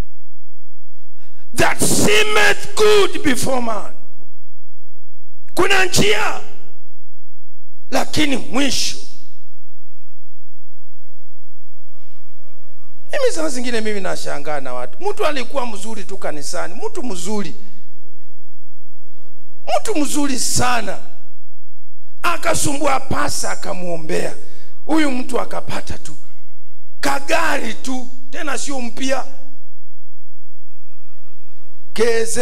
that seemeth good before man. Kuna njia lakini mwisho. Mimi saa zingine mimi nashangaa na watu. Mtu alikuwa mzuri tu kanisani, mtu mzuri sana, akasumbua pasa akamuombea. Huyu mtu akapata tu kagari tu, tena sio mpya, KZ.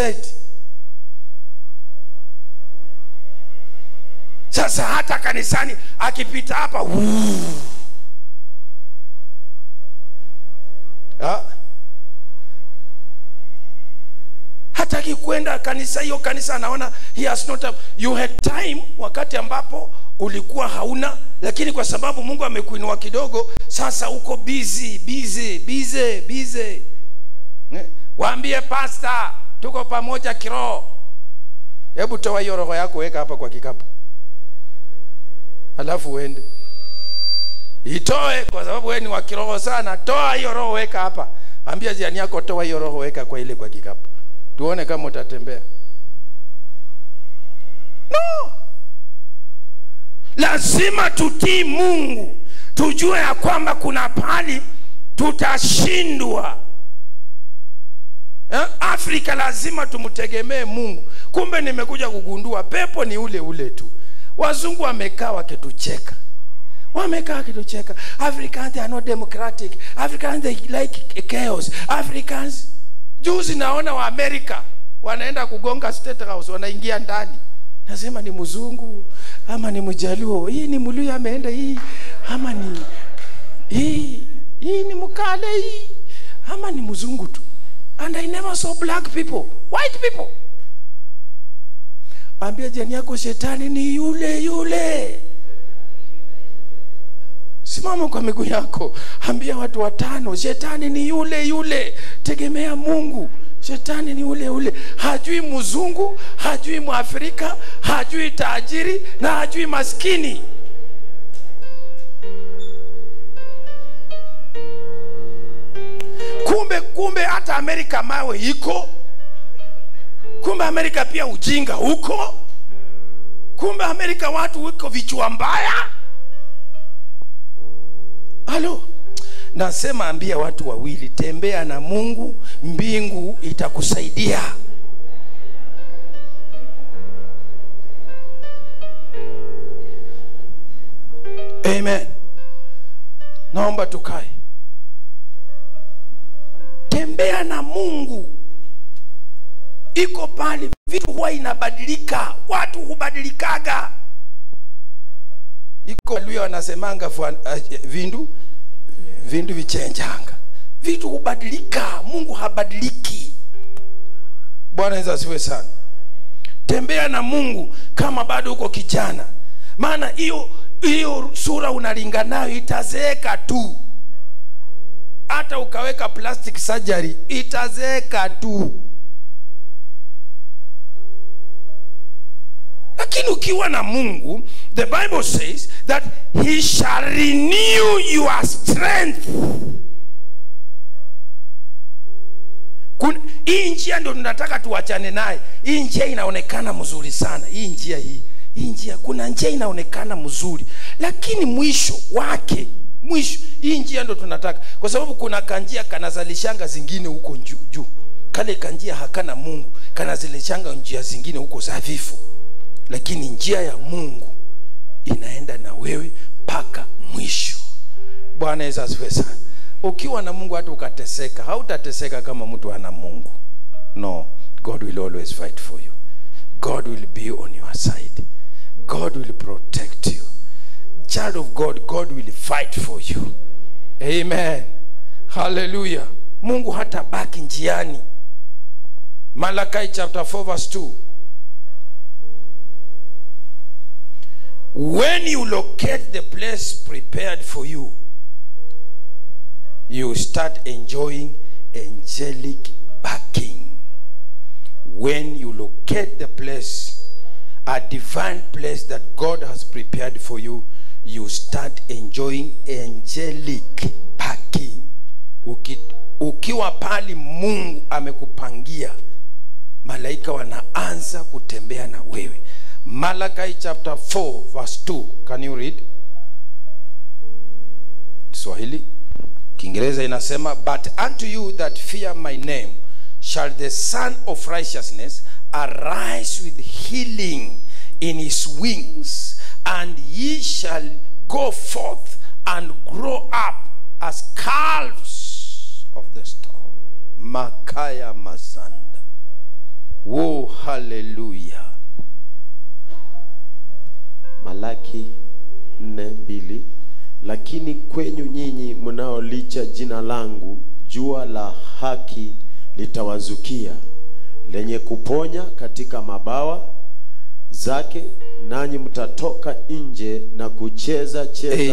Sasa hata kanisani akipita hapa hataki kwenda kanisa. Hiyo kanisa anaona he has not a, you had time wakati ambapo ulikuwa hauna, lakini kwa sababu Mungu amekuinua kidogo sasa uko busy. Waambie pastor tuko pamoja kiroho. Hebu toa hiyo roho yako weka hapa kwa kikapu, alafu uende. Itoe kwa sababu wewe ni wa kiroho sana. Toa hiyo roho weka hapa. Ambia jirani yako toa hiyo roho weka kwa ile kwa kikapu. Tuone kama utatembea. No. Lazima tutii Mungu. Tujue ya kwamba kuna pali tutashindwa. Afrika lazima tumtegemee Mungu. Kumbe nimekuja kugundua pepo ni ule tu. Wazungu wamekaa wakitucheka. Africans, they are not democratic. Africans, they like chaos. Africans, juzi naona wa America wanaenda kugonga State House, wanaingia ndani. Nasema ni mzungu ama ni mjaluo? Hii ni Mluya ameenda hii ama ni hii ni Mkale hii ama ni mzungu tu? And I never saw black people, white people. Ambia jirani yako shetani ni yule. Simama kwa miguu yako. Ambia watu watano shetani ni yule. Tegemea Mungu. Shetani ni yule. Hajui mzungu, hajui Mwafrika, hajui tajiri na hajui maskini. Kumbe hata Amerika mawe iko. Kumbe Amerika pia ujinga huko. Kumbe Amerika watu wiko vichwa mbaya. Halo. Nasema ambia watu wawili, tembea na Mungu, mbingu itakusaidia. Amen. Naomba tukae. Tembea na Mungu. Iko pale vitu huwa inabadilika, watu hubadilikaga. Iko Luya wanasemanga vindu vichenjanga. Vitu hubadilika, Mungu habadiliki. Bwana Yesu asifiwe sana. Tembea na Mungu kama bado uko kijana. Maana hiyo sura unalinga nayo itazeeka tu. Hata ukaweka plastic surgery itazeeka tu. Lakini ukiwa na Mungu, the Bible says that he shall renew your strength. Hii njia ndio tunataka tuachane naye. Hii njia inaonekana mzuri sana. Hii njia kuna njia inaonekana mzuri, lakini mwisho wake, hii njia ndio tunataka, kwa sababu kuna kanjia kanazalishanga zingine huko juu. Kale kanjia hakana Mungu, kanazalishanga njia zingine huko za vifo. Lakini njia ya Mungu inaenda na wewe mpaka mwisho. Bwana Yesu asifiwe sana. Ukiwa na Mungu hata ukateseka, hautateseka kama mtu ana Mungu. No, God will always fight for you. God will be on your side. God will protect you. Child of God, God will fight for you. Amen. Hallelujah. Mungu hata baki njiani. Malachi chapter 4 verse 2. When you locate the place prepared for you, you start enjoying angelic backing. When you locate the place, a divine place that God has prepared for you, you start enjoying angelic backing. Ukiwa pali Mungu amekupangia, malaika wanaanza kutembea na wewe. Malachi chapter 4 verse 2. Can you read? Swahili. Kiingereza inasema, but unto you that fear my name shall the Son of Righteousness arise with healing in his wings, and ye shall go forth and grow up as calves of the stall. Makaya Masanda. Whoa, hallelujah. Malaki 4:2. Lakini kwenyu nyinyi mnaolicha jina langu, jua la haki litawazukia, lenye kuponya katika mabawa zake, nanyi mtatoka nje na kucheza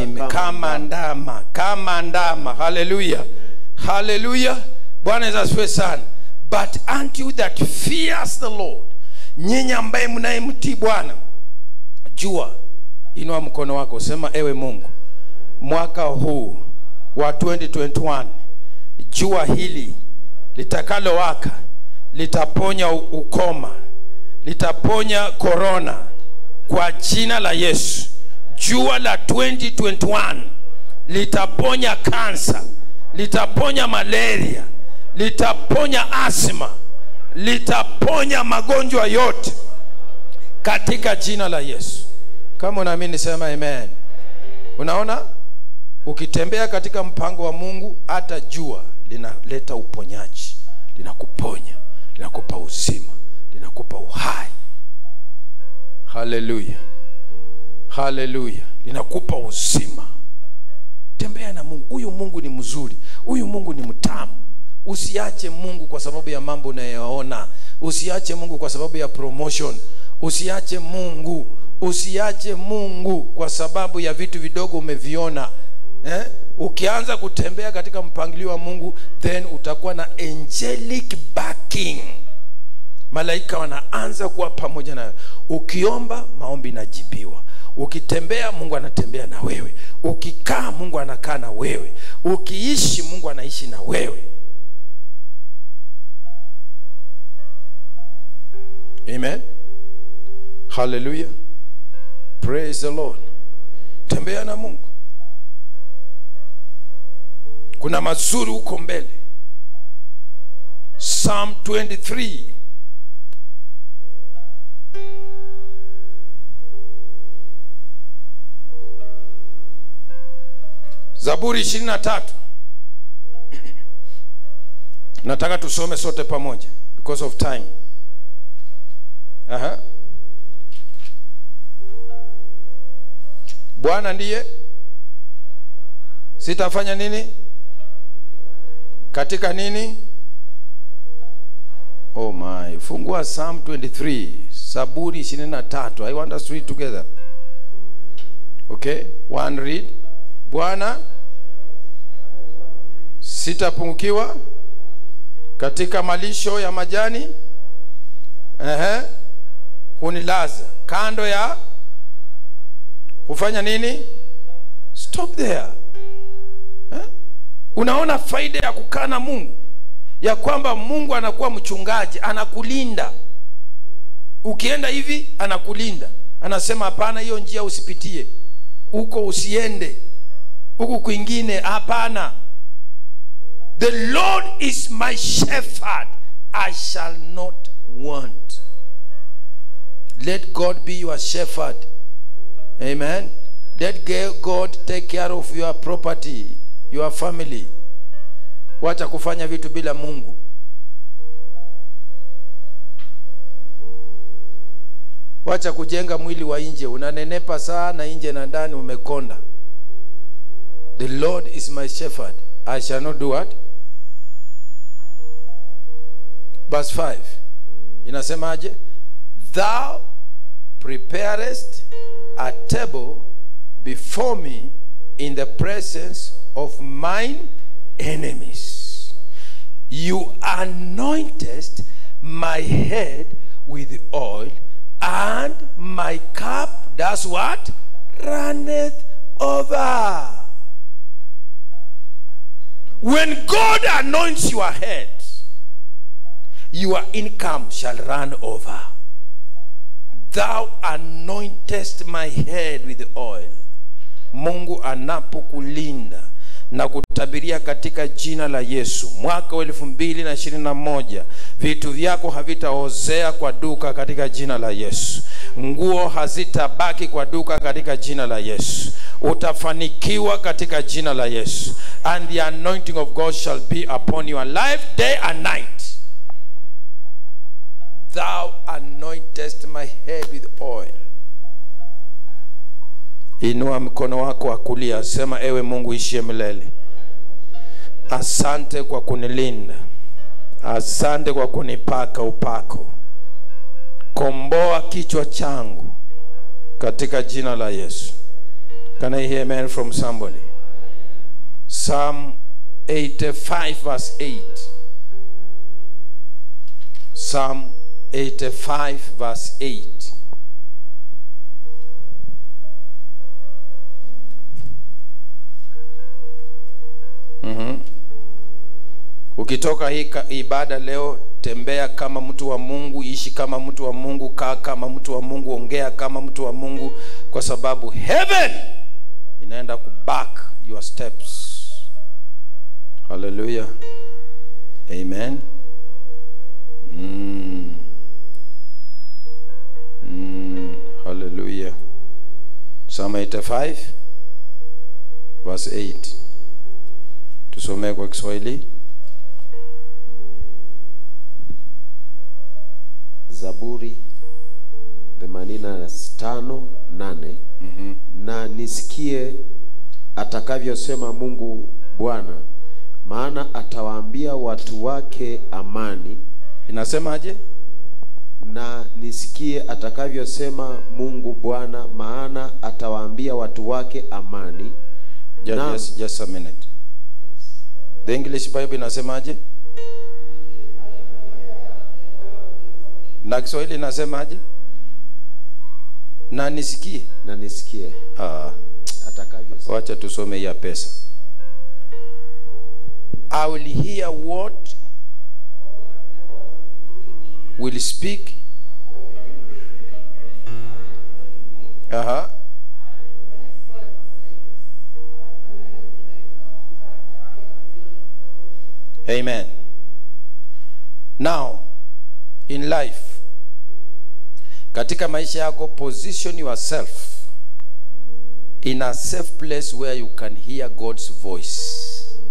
kama ndama. Hallelujah. Hallelujah. Bwana Yesu asifiwe sana. But unto you that fears the Lord, nyinyi ambaye mnayemtii Bwana, jua, inua mkono wako, sema, ewe Mungu, mwaka huu wa 2021, jua hili litakalo waka litaponya ukoma, litaponya corona kwa jina la Yesu. Jua la 2021 litaponya kansa, litaponya malaria, litaponya asma, litaponya magonjwa yote katika jina la Yesu. Kama unaamini sema amen. Unaona, ukitembea katika mpango wa Mungu, hata jua linaleta uponyaji, linakuponya, linakupa uzima, linakupa uhai. Hallelujah. Hallelujah. Linakupa uzima. Tembea na Mungu. Huyu Mungu ni mzuri. Huyu Mungu ni mtamu. Usiache Mungu kwa sababu ya mambo unayoona. Usiache Mungu kwa sababu ya promotion. Usiache Mungu. Usiache Mungu kwa sababu ya vitu vidogo umeviona. Ukianza kutembea katika mpangilio wa Mungu, then utakuwa na angelic backing. Malaika wanaanza kuwa pamoja nawe. Ukiomba, maombi inajibiwa. Ukitembea, Mungu anatembea na wewe. Ukikaa, Mungu anakaa na wewe. Ukiishi, Mungu anaishi na wewe. Amen. Hallelujah. Praise the Lord. Tembea na Mungu. Kuna mazuri huko mbele. Psalm 23. Zaburi 23. Nataka tusome sote pamoja because of time. Bwana ndiye sitafanya nini? Katika nini? Oh my. Fungua Psalm 23. Zaburi 23. I want us to read together. Okay, one read. Bwana sitapungukiwa katika malisho ya majani. Hunilaza kando ya kufanya nini? Stop there. Unaona faida ya kukaa na Mungu, ya kwamba Mungu anakuwa mchungaji, anakulinda. Ukienda hivi anakulinda, anasema hapana, hiyo njia usipitie, uko usiende, huku kwingine hapana. The Lord is my shepherd, I shall not want. Let God be your shepherd. Amen. Let God take care of your property, your family. Wacha kufanya vitu bila Mungu. Wacha kujenga mwili wa nje, unanenepa sana nje na ndani umekonda. The Lord is my shepherd, I shall not do what? Verse 5 inasemaje? Thou preparest a table before me in the presence of mine enemies. You anointest my head with oil, and my cup does what? Runneth over. When God anoints your head, your income shall run over. Thou anointest my head with oil. Mungu anapokulinda na kutabiria katika jina la Yesu, mwaka wa 2021 vitu vyako havitaozea kwa duka katika jina la Yesu. Nguo hazitabaki kwa duka katika jina la Yesu. Utafanikiwa katika jina la Yesu. And the anointing of God shall be upon your life day and night. Thou anointest my head with oil. Inua mkono wako wa kulia, sema ewe Mungu ishie milele, asante kwa kunilinda, asante kwa kunipaka upako. Komboa kichwa changu katika jina la Yesu. Can I hear amen from somebody? Psalm 85 verse 8. Psalm 85 verse 8. Ukitoka hii ibada leo, tembea kama mtu wa Mungu, ishi kama mtu wa Mungu, kaa kama mtu wa Mungu, ongea kama mtu wa Mungu, kwa sababu heaven inaenda kuback your steps. Hallelujah. Amen. Hallelujah. Psalm 85 verse 8. Tusome kwa Kiswahili. Zaburi 85:8. Na nisikie atakavyosema Mungu Bwana, maana atawaambia watu wake amani. Inasemaje? Na nisikie atakavyosema Mungu Bwana, maana atawaambia watu wake amani. Just a minute. The English Bible inasemaje? Na Kiswahili inasemaje? Na nisikie. Na nisikie atakavyosema. Wacha tusome ya pesa. I will hear what will speak. Amen. Now, in life, katika maisha yako, position yourself in a safe place where you can hear God's voice.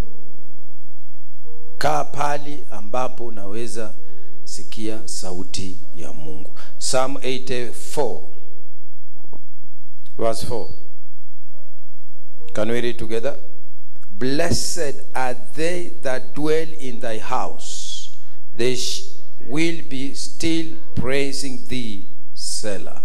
Kaa pali ambapo unaweza sikia sauti ya Mungu. Psalm 84 verse 4. Can we read together? Blessed are they that dwell in thy house. They will be still praising thee, Selah.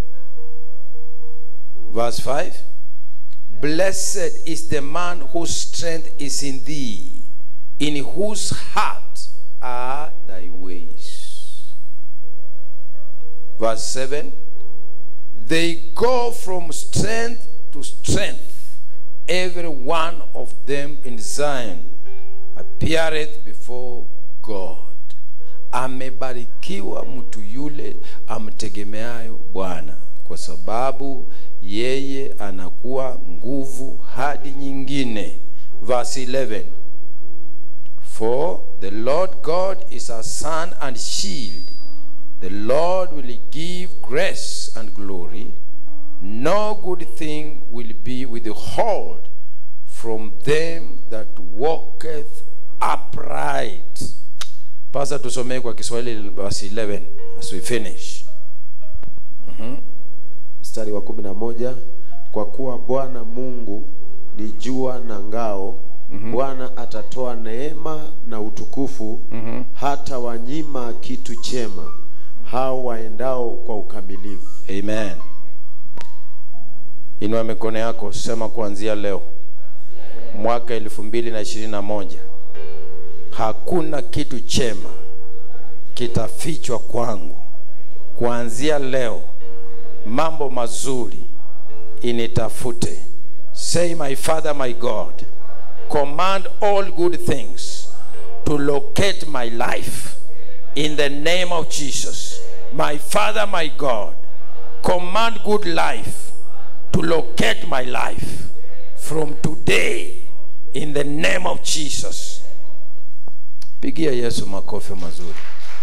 Verse 5. Blessed is the man whose strength is in thee, in whose heart are thy ways. Verse 7. They go from strength to strength, every one of them in Zion appeareth before God. Amebarikiwa mtu yule amtegemeayo Bwana, kwa sababu yeye anakuwa nguvu hadi nyingine. Verse 11. For the Lord God is a sun and shield. The Lord will give grace and glory. No good thing will be withheld from them that walketh upright. Pastor, tusomee kwa Kiswahili verse 11 as we finish. Mstari wa 11. Kwa kuwa Bwana Mungu ni jua na ngao, Bwana atatoa neema na utukufu, hata wanyima kitu chema hao waendao kwa ukamilifu. Amen. Inua mikono yako, sema kuanzia leo mwaka 2021 hakuna kitu chema kitafichwa kwangu. Kuanzia leo mambo mazuri initafute. Say, my Father, my God, command all good things to locate my life in the name of Jesus. My Father, my God, command good life to locate my life from today in the name of Jesus. Pigia Yesu makofi mazuri.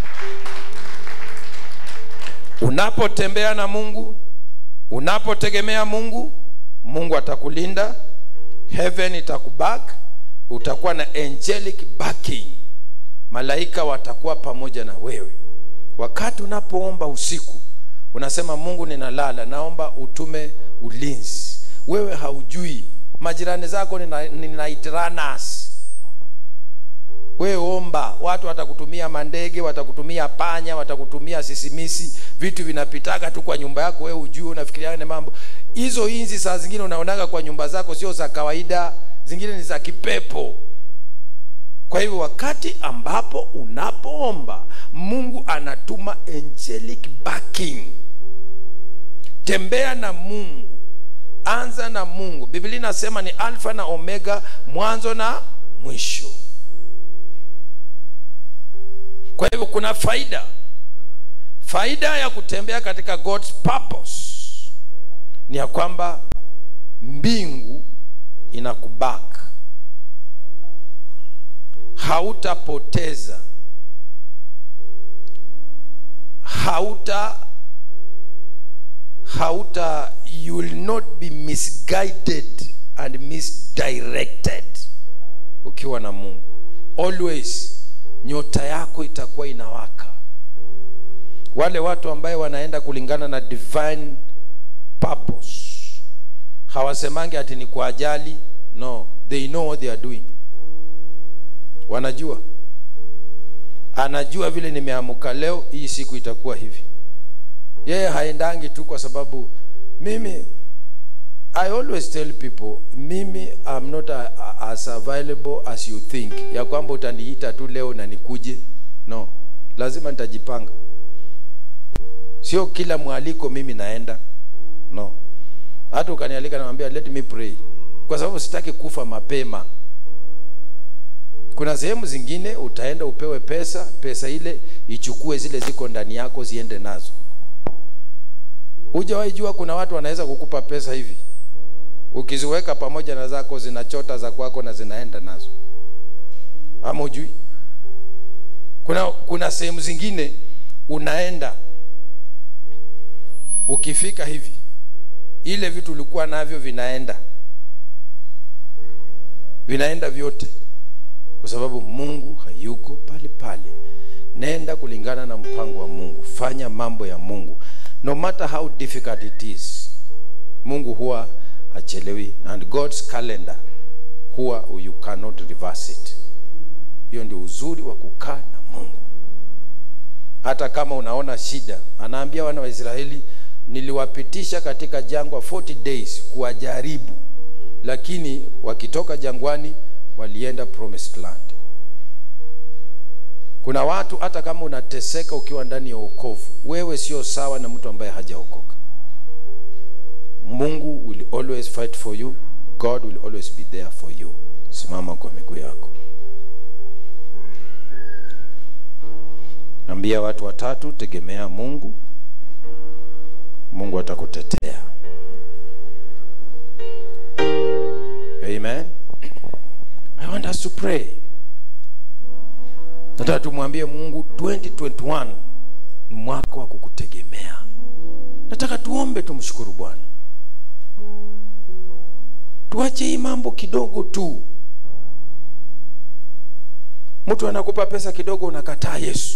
Unapotembea na Mungu, unapotegemea Mungu, Mungu atakulinda, heaven itakuback, utakuwa na angelic backing. Malaika watakuwa pamoja na wewe. Wakati unapoomba usiku, unasema Mungu ninalala, naomba utume ulinzi. Wewe haujui majirani zako ni night runners. Wewe omba, watu watakutumia mandege, watakutumia panya, watakutumia sisimisi, vitu vinapitaka tu kwa nyumba yako, wewe hujui, unafikiria ni mambo. Hizo inzi saa zingine unaonaga kwa nyumba zako sio za kawaida, zingine ni za kipepo. Kwa hivyo wakati ambapo unapoomba, Mungu anatuma angelic backing. Tembea na Mungu, anza na Mungu. Biblia inasema ni alfa na omega, mwanzo na mwisho. Kwa hivyo kuna faida ya kutembea katika God's purpose ni ya kwamba mbingu inakubaka. Hautapoteza, you will not be misguided and misdirected ukiwa na Mungu. Always nyota yako itakuwa inawaka. Wale watu ambaye wanaenda kulingana na divine purpose, hawasemangi ati ni kwa ajali. No, they know what they are doing. Wanajua. Anajua vile nimeamuka leo, hii siku itakuwa hivi. Yeye haendangi tu kwa sababu I always tell people, I'm not as available as you think. Ya kwamba utaniita tu leo na nikuje. No, lazima nitajipanga. Sio kila mwaliko mimi naenda. No. Hata ukanialika namwambia let me pray, kwa sababu sitaki kufa mapema. Kuna sehemu zingine utaenda upewe pesa ile ichukue zile ziko ndani yako ziende nazo. Hujawahi jua kuna watu wanaweza kukupa pesa hivi, ukiziweka pamoja na zako zinachota za kwako na zinaenda nazo. Ama hujui? Kuna sehemu zingine unaenda, ukifika hivi ile vitu ulikuwa navyo vinaenda vyote, kwa sababu Mungu hayuko pale. Nenda kulingana na mpango wa Mungu, fanya mambo ya Mungu. No matter how difficult it is, Mungu huwa hachelewi, and God's calendar huwa you cannot reverse it. Hiyo ndio uzuri wa kukaa na Mungu. hata kama unaona shida. Anaambia wana wa Israeli, niliwapitisha katika jangwa 40 days kuwajaribu, lakini wakitoka jangwani walienda promised land. Kuna watu hata kama unateseka ukiwa ndani ya wokovu, wewe sio sawa na mtu ambaye hajaokoka. Mungu will always fight for you. God will always be there for you. Simama kwa miguu yako. Ambia watu watatu, tegemea Mungu. Mungu atakutetea. Amen. I want us to pray. Nataka tumwambie Mungu 2021 ni mwaka wa kukutegemea. Nataka tuombe, tumshukuru Bwana. Tuache hii mambo kidogo tu. Mtu anakupa pesa kidogo unakataa Yesu.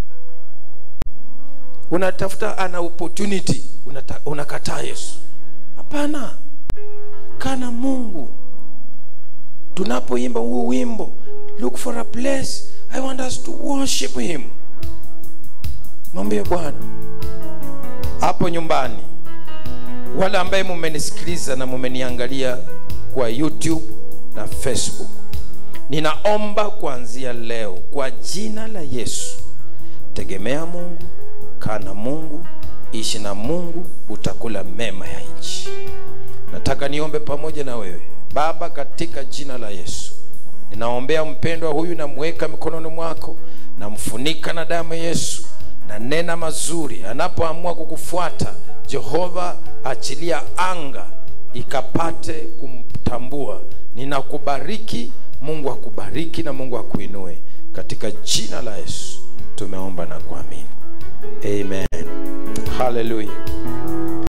Unatafuta ana opportunity unakataa Yesu. Hapana. Kana Mungu. Tunapoimba huu wimbo, look for a place, I want us to worship him. Mwambie Bwana. Hapo nyumbani, wale ambaye mmenisikiliza na mmeniangalia kwa YouTube na Facebook, ninaomba kuanzia leo kwa jina la Yesu, tegemea Mungu, kana Mungu, ishi na Mungu, utakula mema ya nchi. Nataka niombe pamoja na wewe. Baba, katika jina la Yesu, ninaombea mpendwa huyu, na mweka mikononi mwako, na mfunika na damu ya Yesu, na nena mazuri anapoamua kukufuata. Jehova, achilia anga ikapate kumtambua. Ninakubariki, Mungu akubariki na Mungu akuinue. Katika jina la Yesu tumeomba na kuamini. Amen. Hallelujah.